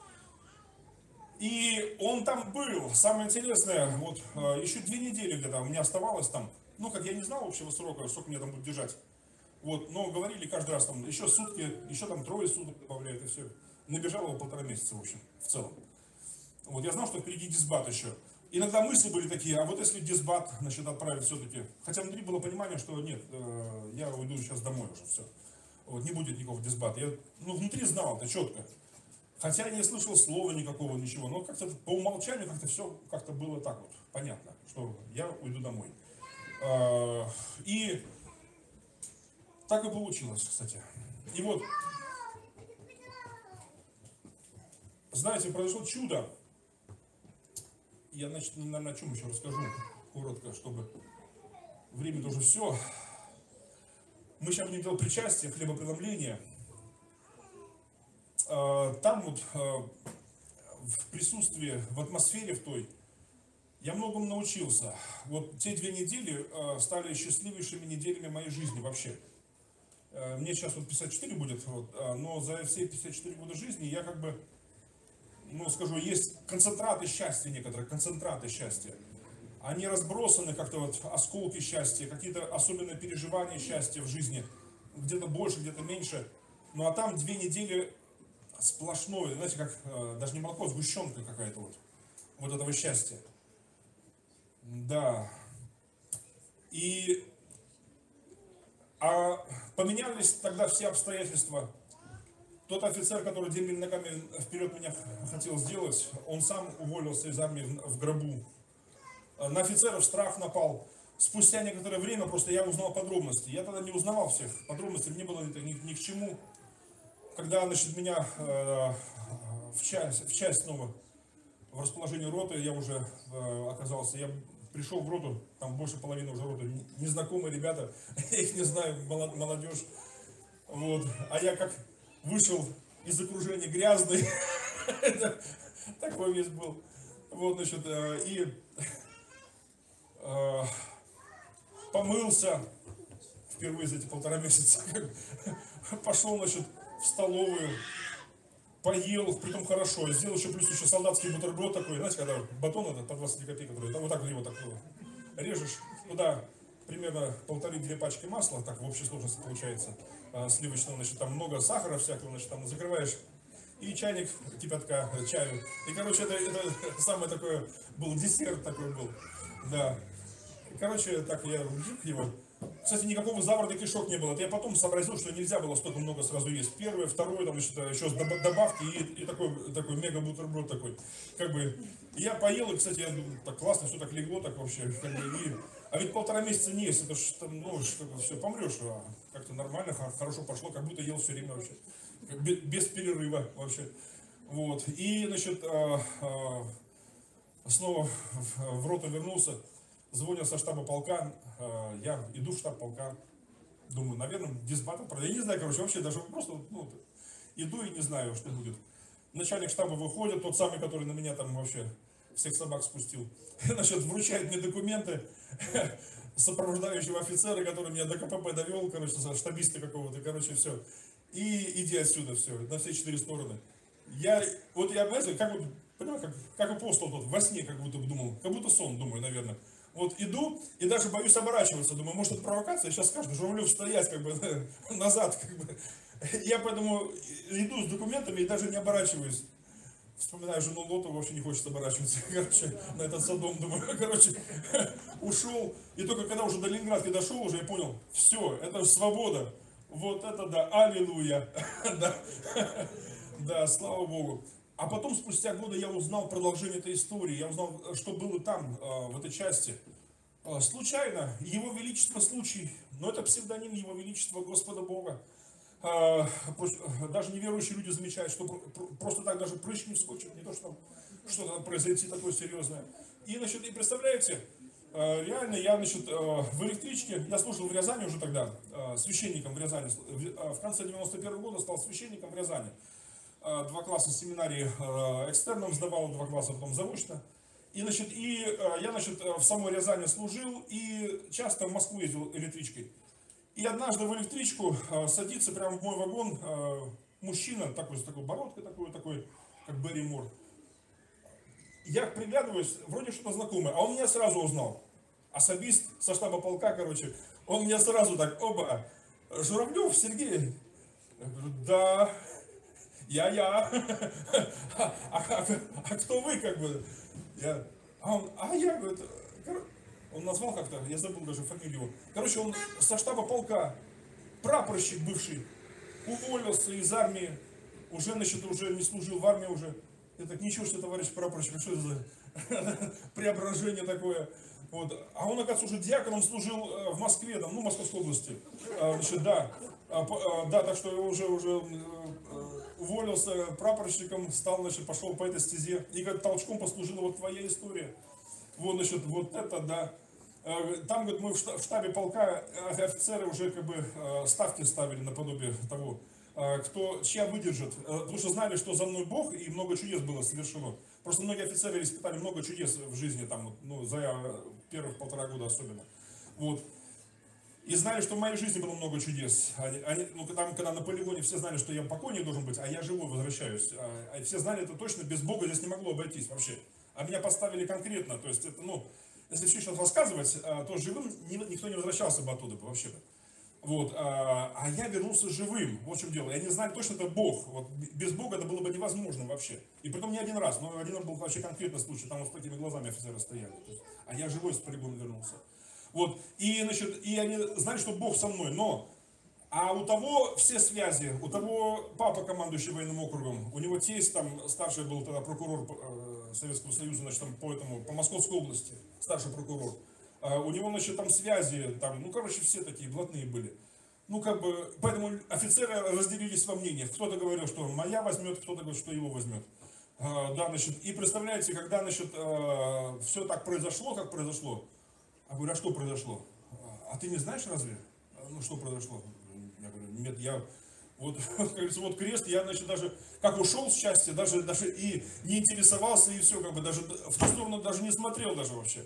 И он там был. Самое интересное, вот еще 2 недели где-то у меня оставалось там. Ну, как я не знал общего срока, сколько меня там будет держать. Вот, но говорили каждый раз там еще сутки, еще там 3 суток добавляют и все. Набежало 1,5 месяца, в общем, в целом. Вот, я знал, что впереди дисбат еще. Иногда мысли были такие, а вот если дисбат, значит, отправить все-таки. Хотя внутри было понимание, что нет, я уйду сейчас домой уже, все. Вот, не будет никакого дисбата. Я, внутри знал это четко. Хотя я не слышал слова никакого, ничего. Но как-то по умолчанию как-то все как-то было так вот, понятно, что я уйду домой. И так и получилось, кстати. И вот, знаете, произошло чудо. Я, значит, наверное, о чем еще расскажу коротко, чтобы время тоже все. Мы сейчас будем делать причастие, хлебопреломление. Там вот в присутствии, в атмосфере в той, я многому научился. Вот те 2 недели стали счастливейшими неделями моей жизни вообще. Мне сейчас вот 54 будет, вот, но за все 54 года жизни я как бы, скажу, есть концентраты счастья некоторые, концентраты счастья. Они разбросаны как-то вот, осколки счастья, какие-то особенные переживания счастья в жизни. Где-то больше, где-то меньше. Ну а там 2 недели сплошное, знаете, как даже не молоко, сгущенка какая-то вот этого счастья. Да. Поменялись тогда все обстоятельства. Тот офицер, который 2 ногами вперед меня хотел сделать, он сам уволился из армии в гробу. На офицеров страх напал. спустя некоторое время просто я узнал подробности. Я тогда не узнавал всех подробностей, мне было это ни к чему. Когда, значит, меня в часть снова, в расположении роты, я уже оказался, я пришел в роту, там больше половины уже роты, незнакомые ребята, я их не знаю, молодежь. Вот. А я как вышел из окружения грязный, такой весь был. Вот, значит, и помылся впервые за эти 1,5 месяца. Пошел, значит, в столовую, поел, притом хорошо. Сделал еще плюс еще солдатский бутерброд такой, знаете, когда батон это по 20 копеек, который, вот так его так режешь, туда примерно 1,5-2 пачки масла, так в общей сложности получается, сливочного, значит, там много сахара всякого, значит, там закрываешь, и чайник кипятка, чаю. И, короче, это самый такой был десерт такой был, да. Короче, так я его. Кстати, никакого заворота кишок не было. Это я потом сообразил, что нельзя было столько много сразу есть. Первое, второе, там еще добавки и такой мега бутерброд такой. Как бы, я поел, и, кстати, я думаю, так классно, все так легло, так вообще. Как бы, а ведь 1,5 месяца не есть, это ж там, ну, все, помрешь, а как-то нормально, хорошо пошло, как будто ел все время вообще. Без перерыва вообще. Вот. И, значит, снова в роту вернулся. Звонят со штаба полка, я иду в штаб полка, думаю, наверное, дисбатл, я не знаю, короче, вообще даже просто, ну, иду и не знаю, что будет. Начальник штаба выходит, тот самый, который на меня там вообще всех собак спустил, значит, вручает мне документы сопровождающего офицера, который меня до КПП довел, короче, штабиста какого-то, короче, все. И иди отсюда, все, на все 4 стороны. Я, знаете, как апостол тот, во сне как будто думал, как будто сон, думаю, наверное. Вот иду и даже боюсь оборачиваться, думаю, может это провокация, сейчас скажут, Журавлев стоять как бы назад, как бы. Я поэтому иду с документами и даже не оборачиваюсь. Вспоминаю жену Лоту, вообще не хочется оборачиваться, короче, на этот Содом, думаю, короче, ушел. И только когда уже до Ленинградки дошел, уже я понял, все, это свобода. Вот это да, аллилуйя, да, слава Богу. А потом, спустя годы, я узнал продолжение этой истории, я узнал, что было там, в этой части. Случайно, Его Величество случай, но это псевдоним Его Величества Господа Бога. Даже неверующие люди замечают, что просто так даже прыщ не вскочит, не то, что что-то произойти такое серьезное. И, значит, и представляете, реально я, значит, в электричке, я служил в Рязани уже тогда, священником в Рязани, в конце 91 года стал священником в Рязани. 2 класса семинарии экстерном сдавал, 2 класса потом заочно. И, значит, я, значит, в самой Рязани служил и часто в Москву ездил электричкой. И однажды в электричку садится прямо в мой вагон мужчина, такой, с такой бородкой, такой, как Берри Мур. Я приглядываюсь, вроде что-то знакомое, а он меня сразу узнал. Особист со штаба полка, короче, он меня сразу так, оба, Журавлев Сергей. Я говорю, да, я. А кто вы, как бы? Я говорю, он назвал как-то, я забыл даже фамилию его. Короче, он со штаба полка, прапорщик бывший, уволился из армии, уже, значит, уже не служил в армии уже. Я так, ничего, что товарищ прапорщик, что это за преображение такое. Вот. А он, оказывается, уже диакон, он служил в Москве, там, ну, Московской области. Значит, да, так что уже уволился прапорщиком, стал, значит, пошел по этой стезе. И как толчком послужила вот твоя история. Вот, значит, вот это, да. Там, говорит, мы в штабе полка, офицеры уже как бы ставки ставили наподобие того, чья выдержит. Потому что знали, что за мной Бог, и много чудес было совершено. Просто многие офицеры испытали много чудес в жизни, там, ну, за первых 1,5 года особенно. Вот. И знали, что в моей жизни было много чудес. Ну, там, когда на полигоне все знали, что я в покое должен быть, а я живой возвращаюсь. А все знали это точно, без Бога здесь не могло обойтись вообще. А меня поставили конкретно, то есть это, ну, если все сейчас рассказывать, то живым никто не возвращался бы оттуда вообще-то. Вот, а я вернулся живым, вот в чем дело. Я не знаю, точно это Бог. Вот, без Бога это было бы невозможно вообще. И притом не один раз, но один раз был вообще конкретный случай, там вот с такими глазами офицеры стояли. А я живой с полигона вернулся. Вот, и, значит, и они знали, что Бог со мной, но... А у того все связи, у того папа, командующий военным округом, у него тесть, там старший был тогда прокурор Советского Союза, значит, там по Московской области, старший прокурор. у него, значит, там связи, там, ну, короче, все такие блатные были. Ну, как бы, поэтому офицеры разделились во мнениях. Кто-то говорил, что моя возьмет, кто-то говорит, что его возьмет. Да, значит, и представляете, когда, значит, все так произошло, как произошло, я говорю, а что произошло? А ты не знаешь разве? Ну, что произошло? Я говорю, нет, я, вот, как говорится, вот крест, я, значит, даже, как ушел с счастья, даже и не интересовался, и все, как бы, даже в ту сторону даже не смотрел даже вообще.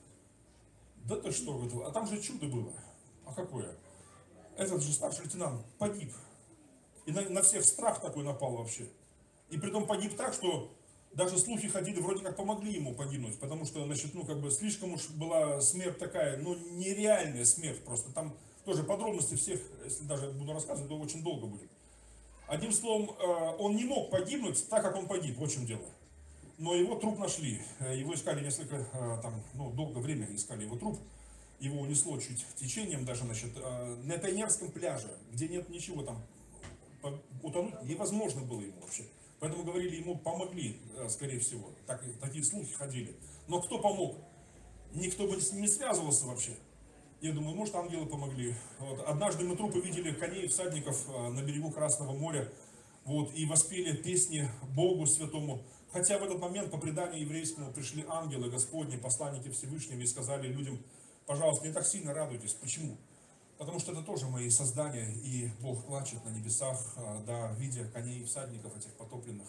Да ты что, говорит, а там же чудо было. А какое? Этот же старший лейтенант погиб. И на всех страх такой напал вообще. И притом погиб так, что даже слухи ходили, вроде как помогли ему погибнуть, потому что, значит, ну, как бы, слишком уж была смерть такая, ну, нереальная смерть просто. Там тоже подробности всех, если даже буду рассказывать, то очень долго будет. Одним словом, он не мог погибнуть так, как он погиб, вот в чем дело. Но его труп нашли, его искали несколько, там, ну, долгое время искали его труп. Его унесло чуть течением даже, значит, на Пионерском пляже, где нет ничего там, утонуть невозможно было ему вообще. Поэтому говорили, ему помогли, скорее всего. Такие слухи ходили. Но кто помог? Никто бы с ним не связывался вообще. Я думаю, может, ангелы помогли. Вот. Однажды мы трупы видели коней и всадников на берегу Красного моря. Вот, и воспели песни Богу Святому. Хотя в этот момент, по преданию еврейскому, пришли ангелы Господни, посланники Всевышнего, и сказали людям, пожалуйста, не так сильно радуйтесь. Почему? Потому что это тоже мои создания, и Бог плачет на небесах, да, видя коней и всадников этих потопленных.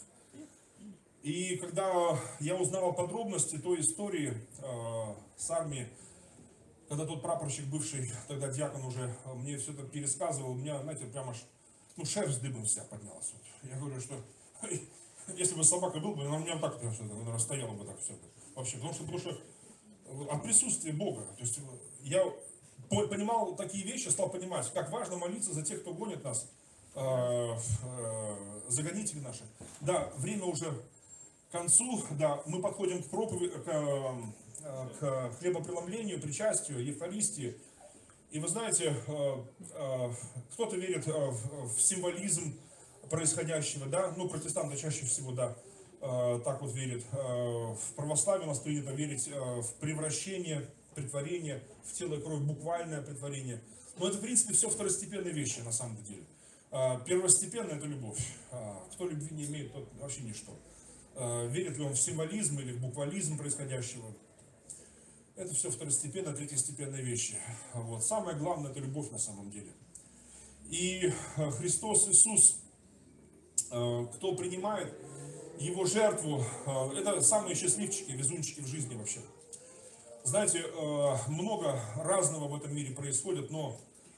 И когда я узнал подробности той истории с армией, когда тот прапорщик, бывший тогда диакон уже, мне все это пересказывал, у меня, знаете, прямо аж, ну, шерсть дыбом вся поднялась. Вот. Я говорю, что если бы собака был бы, она у меня так стояла бы так все. Вообще, потому что от присутствия Бога. То есть я понимал такие вещи, стал понимать, как важно молиться за тех, кто гонит нас, за гонителей наших. Да, время уже к концу, да, мы подходим к хлебопреломлению, причастию, Евхаристии. И вы знаете, кто-то верит в символизм происходящего, да, ну, протестанты чаще всего, да, так вот верят. В православии у нас принято верить в превращение, претворение, в тело и кровь, буквальное претворение. Но это, в принципе, все второстепенные вещи, на самом деле. Первостепенная – это любовь. Кто любви не имеет, тот вообще ничто. Верит ли он в символизм или в буквализм происходящего? Это все второстепенные, третьестепенные вещи. Вот. Самое главное – это любовь на самом деле. И Христос Иисус, кто принимает Его жертву, это самые счастливчики, везунчики в жизни вообще. Знаете, много разного в этом мире происходит, но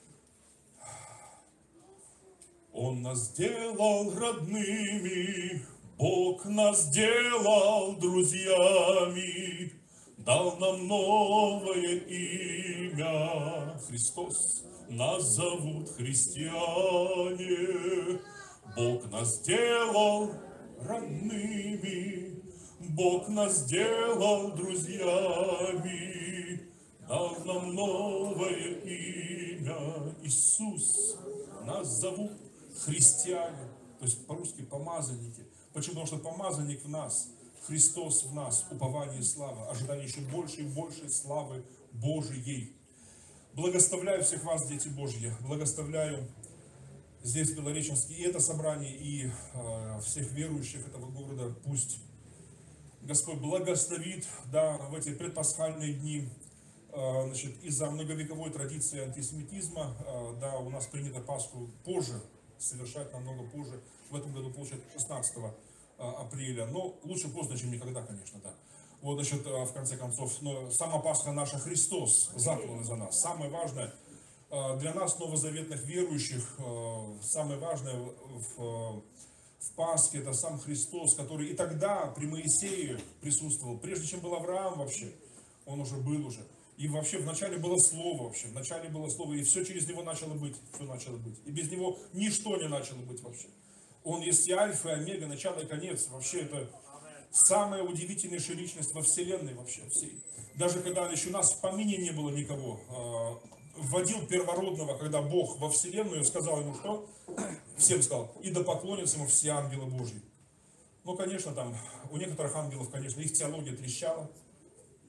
Он нас сделал родными, Бог нас сделал друзьями, дал нам новое имя. Христос, нас зовут христиане. Бог нас сделал родными, Бог нас сделал друзьями, дал нам новое имя. Иисус, нас зовут христиане, то есть по-русски помазанники. Почему? Потому что помазанник в нас, Христос в нас, упование и слава, ожидание еще больше и больше славы Божией. Благословляю всех вас, дети Божьи, благословляю здесь, в Белореченске, и это собрание, и всех верующих этого города. Пусть Господь благословит, да, в эти предпасхальные дни, значит, из-за многовековой традиции антисемитизма, да, у нас принято Пасху позже совершать, намного позже. В этом году, получается, 16 апреля. Но лучше поздно, чем никогда, конечно, да. Вот, значит, в конце концов, но сама Пасха наша Христос заклан за нас. Самое важное для нас, новозаветных верующих, самое важное в Пасхе, это сам Христос, который и тогда при Моисее присутствовал, прежде чем был Авраам вообще, он уже был уже. И вообще вначале было Слово вообще, вначале было Слово, и все через Него начало быть, все начало быть. И без Него ничто не начало быть вообще. Он есть и альфа, и омега, начало и конец. Вообще это самая удивительнейшая личность во Вселенной вообще всей. Даже когда еще нас в помине не было никого, вводил первородного, когда Бог во Вселенную сказал ему что? Всем сказал, и да поклонятся ему все ангелы Божьи. Ну, конечно, там у некоторых ангелов, конечно, их теология трещала.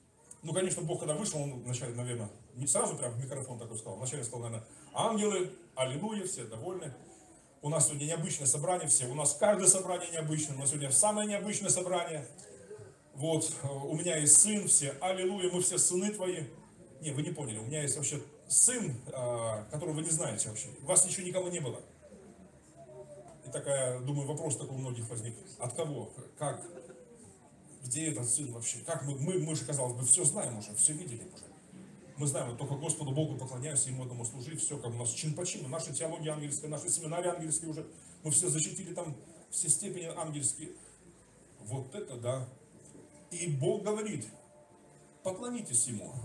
Ну, конечно, Бог, когда вышел, он вначале, наверное, не сразу прям в микрофон такой сказал. Вначале сказал, наверное, ангелы, аллилуйя, все довольны. У нас сегодня необычное собрание, все. У нас каждое собрание необычное, но сегодня самое необычное собрание. Вот, у меня есть сын, все, аллилуйя, мы все сыны твои. Не, вы не поняли, у меня есть вообще сын, которого вы не знаете вообще. У вас еще никого не было. И такая, думаю, вопрос такой у многих возник. От кого? Как? Где этот сын вообще? Как мы же, казалось бы, все знаем уже, все видели уже. Мы знаем, вот только Господу Богу поклоняемся, Ему одному служить, все, как у нас чин по чину. Наша теология ангельская, наши семинары ангельские уже, мы все защитили там все степени ангельские. Вот это да. И Бог говорит, поклонитесь Ему.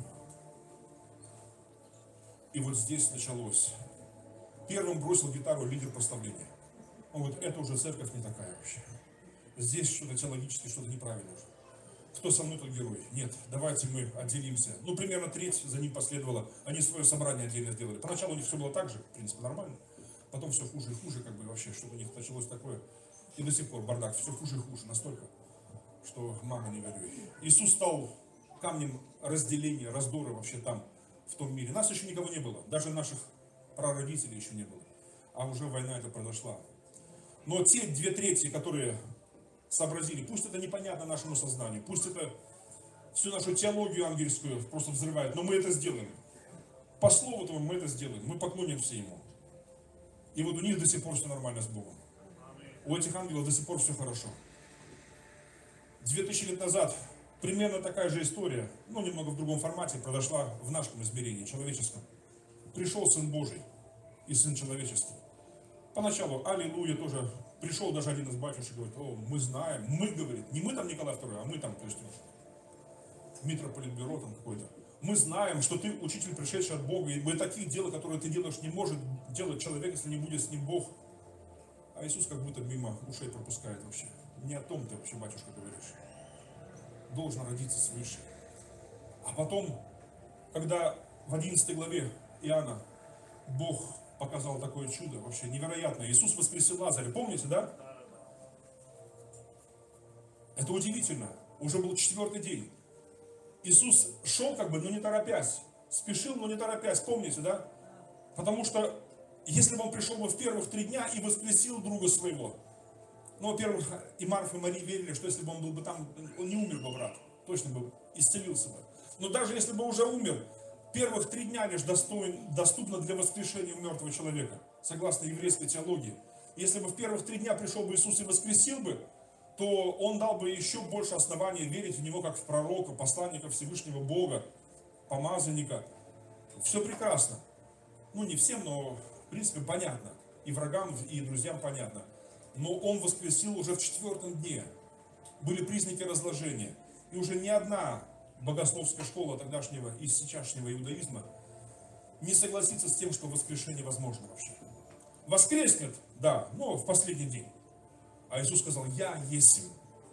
И вот здесь началось. Первым бросил гитару лидер прославления. Он говорит, это уже церковь не такая вообще. Здесь что-то теологически, что-то неправильно уже. Кто со мной, тот герой? Нет, давайте мы отделимся. Ну, примерно треть за ним последовало. Они свое собрание отдельно сделали. Поначалу у них все было так же, в принципе, нормально. Потом все хуже и хуже, как бы вообще, что-то у них началось такое. И до сих пор бардак, все хуже и хуже, настолько, что мама не горюй. Иисус стал камнем разделения, раздора вообще там, в том мире. Нас еще никого не было, даже наших прародителей еще не было. А уже война эта произошла. Но те 2/3, которые сообразили, пусть это непонятно нашему сознанию, пусть это всю нашу теологию ангельскую просто взрывает, но мы это сделаем. По слову этого мы это сделаем, мы поклонимся Ему. И вот у них до сих пор все нормально с Богом. У этих ангелов до сих пор все хорошо. 2000 лет назад примерно такая же история, но немного в другом формате, произошла в нашем измерении, человеческом. Пришел Сын Божий и Сын человеческий. Поначалу, аллилуйя, тоже пришел даже один из батюшек, говорит, о, мы знаем, мы, говорит, не мы там Николай II, а мы там, то есть митрополитбюро там какой-то. Мы знаем, что ты учитель, пришедший от Бога, и мы таких дел, которые ты делаешь, не может делать человек, если не будет с ним Бог. А Иисус как будто мимо ушей пропускает вообще. Не о том ты вообще, батюшка, говоришь. Должен родиться свыше. А потом, когда в 11 главе Иоанна Бог показал такое чудо, вообще невероятное. Иисус воскресил Лазаря, помните, да? Это удивительно. Уже был 4-й день. Иисус шел как бы, но не торопясь. Спешил, но не торопясь, помните, да? Потому что, если бы он пришел бы в первых 3 дня и воскресил друга своего, ну, во-первых, и Марфа, и Мария верили, что если бы он был бы там, он не умер бы, брат, точно бы исцелился бы. Но даже если бы уже умер, первых 3 дня лишь доступно для воскрешения мертвого человека, согласно еврейской теологии. Если бы в первых 3 дня пришел бы Иисус и воскресил бы, то он дал бы еще больше оснований верить в Него, как в пророка, посланника Всевышнего Бога, помазанника. Все прекрасно. Ну, не всем, но, в принципе, понятно. И врагам, и друзьям понятно. Но он воскресил уже в 4-м дне. Были признаки разложения. И уже ни одна богословская школа тогдашнего и сейчасшнего иудаизма не согласится с тем, что воскрешение возможно вообще. Воскреснет, да, но в последний день. А Иисус сказал, я есмь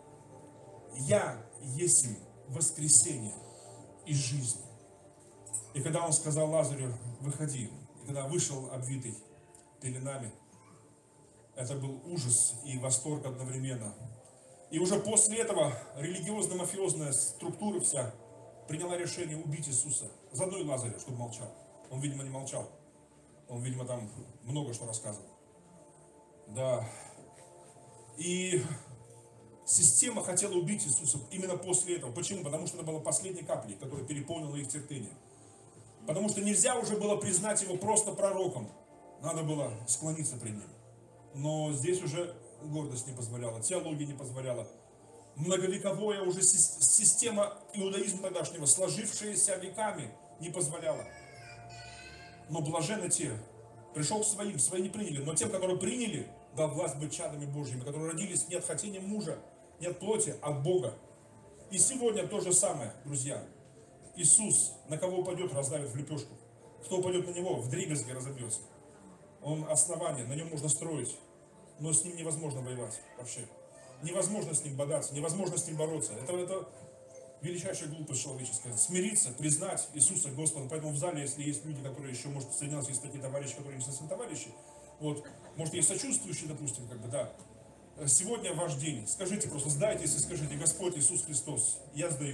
воскресение и жизнь. И когда Он сказал Лазарю, выходи, и когда вышел обвитый пеленами, это был ужас и восторг одновременно. И уже после этого религиозно-мафиозная структура вся приняла решение убить Иисуса. Заодно и Лазаря, чтобы молчал. Он, видимо, не молчал. Он, видимо, там много что рассказывал. Да. И система хотела убить Иисуса именно после этого. Почему? Потому что это была последней каплей, которая переполнила их терпение. Потому что нельзя уже было признать его просто пророком. Надо было склониться пред ним. Но здесь уже гордость не позволяла, теология не позволяла. Многовековая уже система иудаизма тогдашнего, сложившаяся веками, не позволяла. Но блаженны те, пришел к своим, свои не приняли, но тем, которые приняли, дал власть быть чадами Божьими, которые родились не от хотения мужа, не от плоти, а от Бога. И сегодня то же самое, друзья. Иисус, на кого упадет, раздавит в лепешку. Кто упадет на него, вдребезги разобьется. Он основание, на нем можно строить, но с ним невозможно воевать вообще. Невозможно с ним бодаться, невозможно с ним бороться. Это величайшая глупость человеческая. Смириться, признать Иисуса Господом. Поэтому в зале, если есть люди, которые еще, может, среди нас есть такие товарищи, которые не совсем товарищи, вот, может, есть сочувствующие, допустим, как бы, да. Сегодня ваш день. Скажите просто, сдайтесь и скажите, Господь Иисус Христос, я сдаюсь.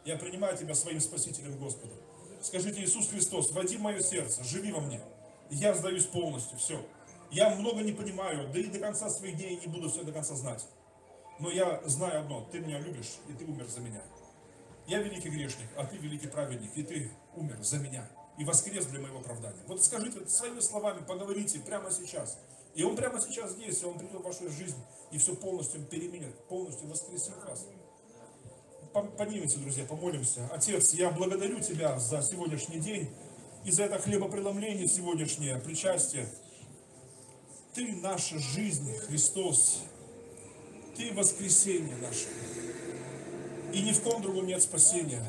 Я принимаю Тебя своим Спасителем, Господом. Скажите: Иисус Христос, войди в мое сердце, живи во мне. Я сдаюсь полностью, все. Я много не понимаю, да и до конца своих дней не буду все до конца знать. Но я знаю одно: Ты меня любишь, и Ты умер за меня. Я великий грешник, а Ты великий праведник, и Ты умер за меня. И воскрес для моего оправдания. Вот скажите это своими словами, поговорите прямо сейчас. И Он прямо сейчас здесь, и Он придет в вашу жизнь, и все полностью переменит, полностью воскресит вас. Поднимемся, друзья, помолимся. Отец, я благодарю Тебя за сегодняшний день и за это хлебопреломление сегодняшнее, причастие. Ты наша жизнь, Христос. Ты воскресение наше. И ни в ком другом нет спасения.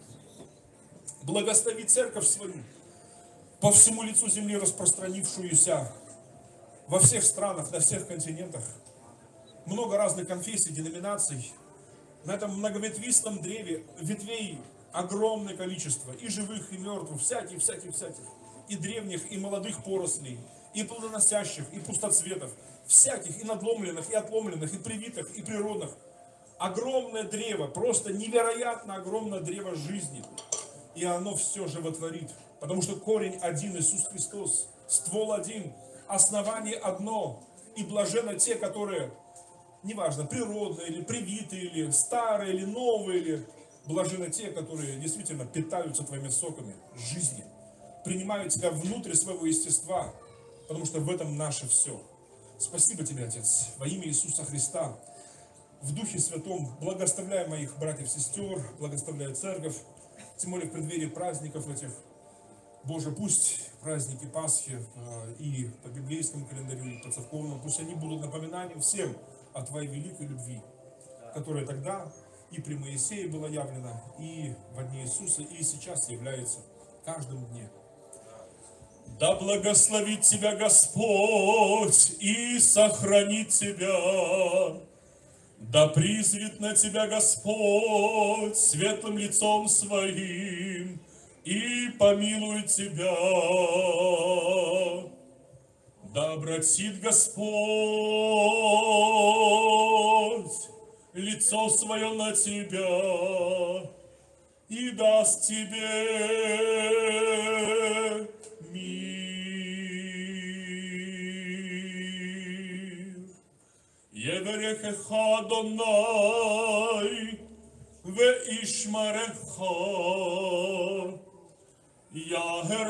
Благослови церковь свою, по всему лицу земли распространившуюся, во всех странах, на всех континентах. Много разных конфессий, деноминаций. На этом многоветвистом древе ветвей огромное количество, и живых, и мертвых, всяких. И древних, и молодых порослей, и плодоносящих, и пустоцветов, всяких, и надломленных, и отломленных, и привитых, и природных. Огромное древо, просто невероятно огромное древо жизни. И оно все животворит, потому что корень один, Иисус Христос, ствол один, основание одно. И блаженны те, которые, неважно, природные, или привитые, или старые, или новые, или блаженны те, которые действительно питаются Твоими соками жизни, принимают Тебя внутрь своего естества, потому что в этом наше все. Спасибо Тебе, Отец, во имя Иисуса Христа. В Духе Святом благословляй моих братьев и сестер, благословляй церковь, тем более в преддверии праздников этих. Боже, пусть праздники Пасхи и по библейскому календарю, и по церковному, пусть они будут напоминанием всем о Твоей великой любви, которая тогда и при Моисее была явлена, и во дне Иисуса, и сейчас является в каждом дне. Да благословит тебя Господь и сохранит тебя. Да призрит на тебя Господь светлым лицом своим и помилует тебя. Да обратит Господь лицо свое на тебя и даст тебе мир. Еверехеха Адонай веишмареха Яхер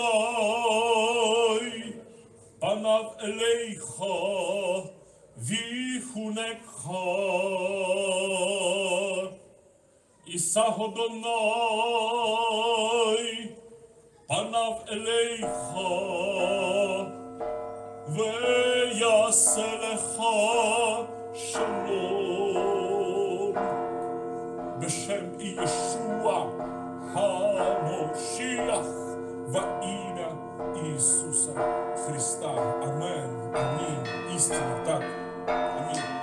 Адонай панав элейха вихунекха Исах Адонай панав элейха Веяселеха шалом Бешем Иешуа Хамошиах во имя Иисуса Христа. Амен. Аминь. Истинно так. Аминь.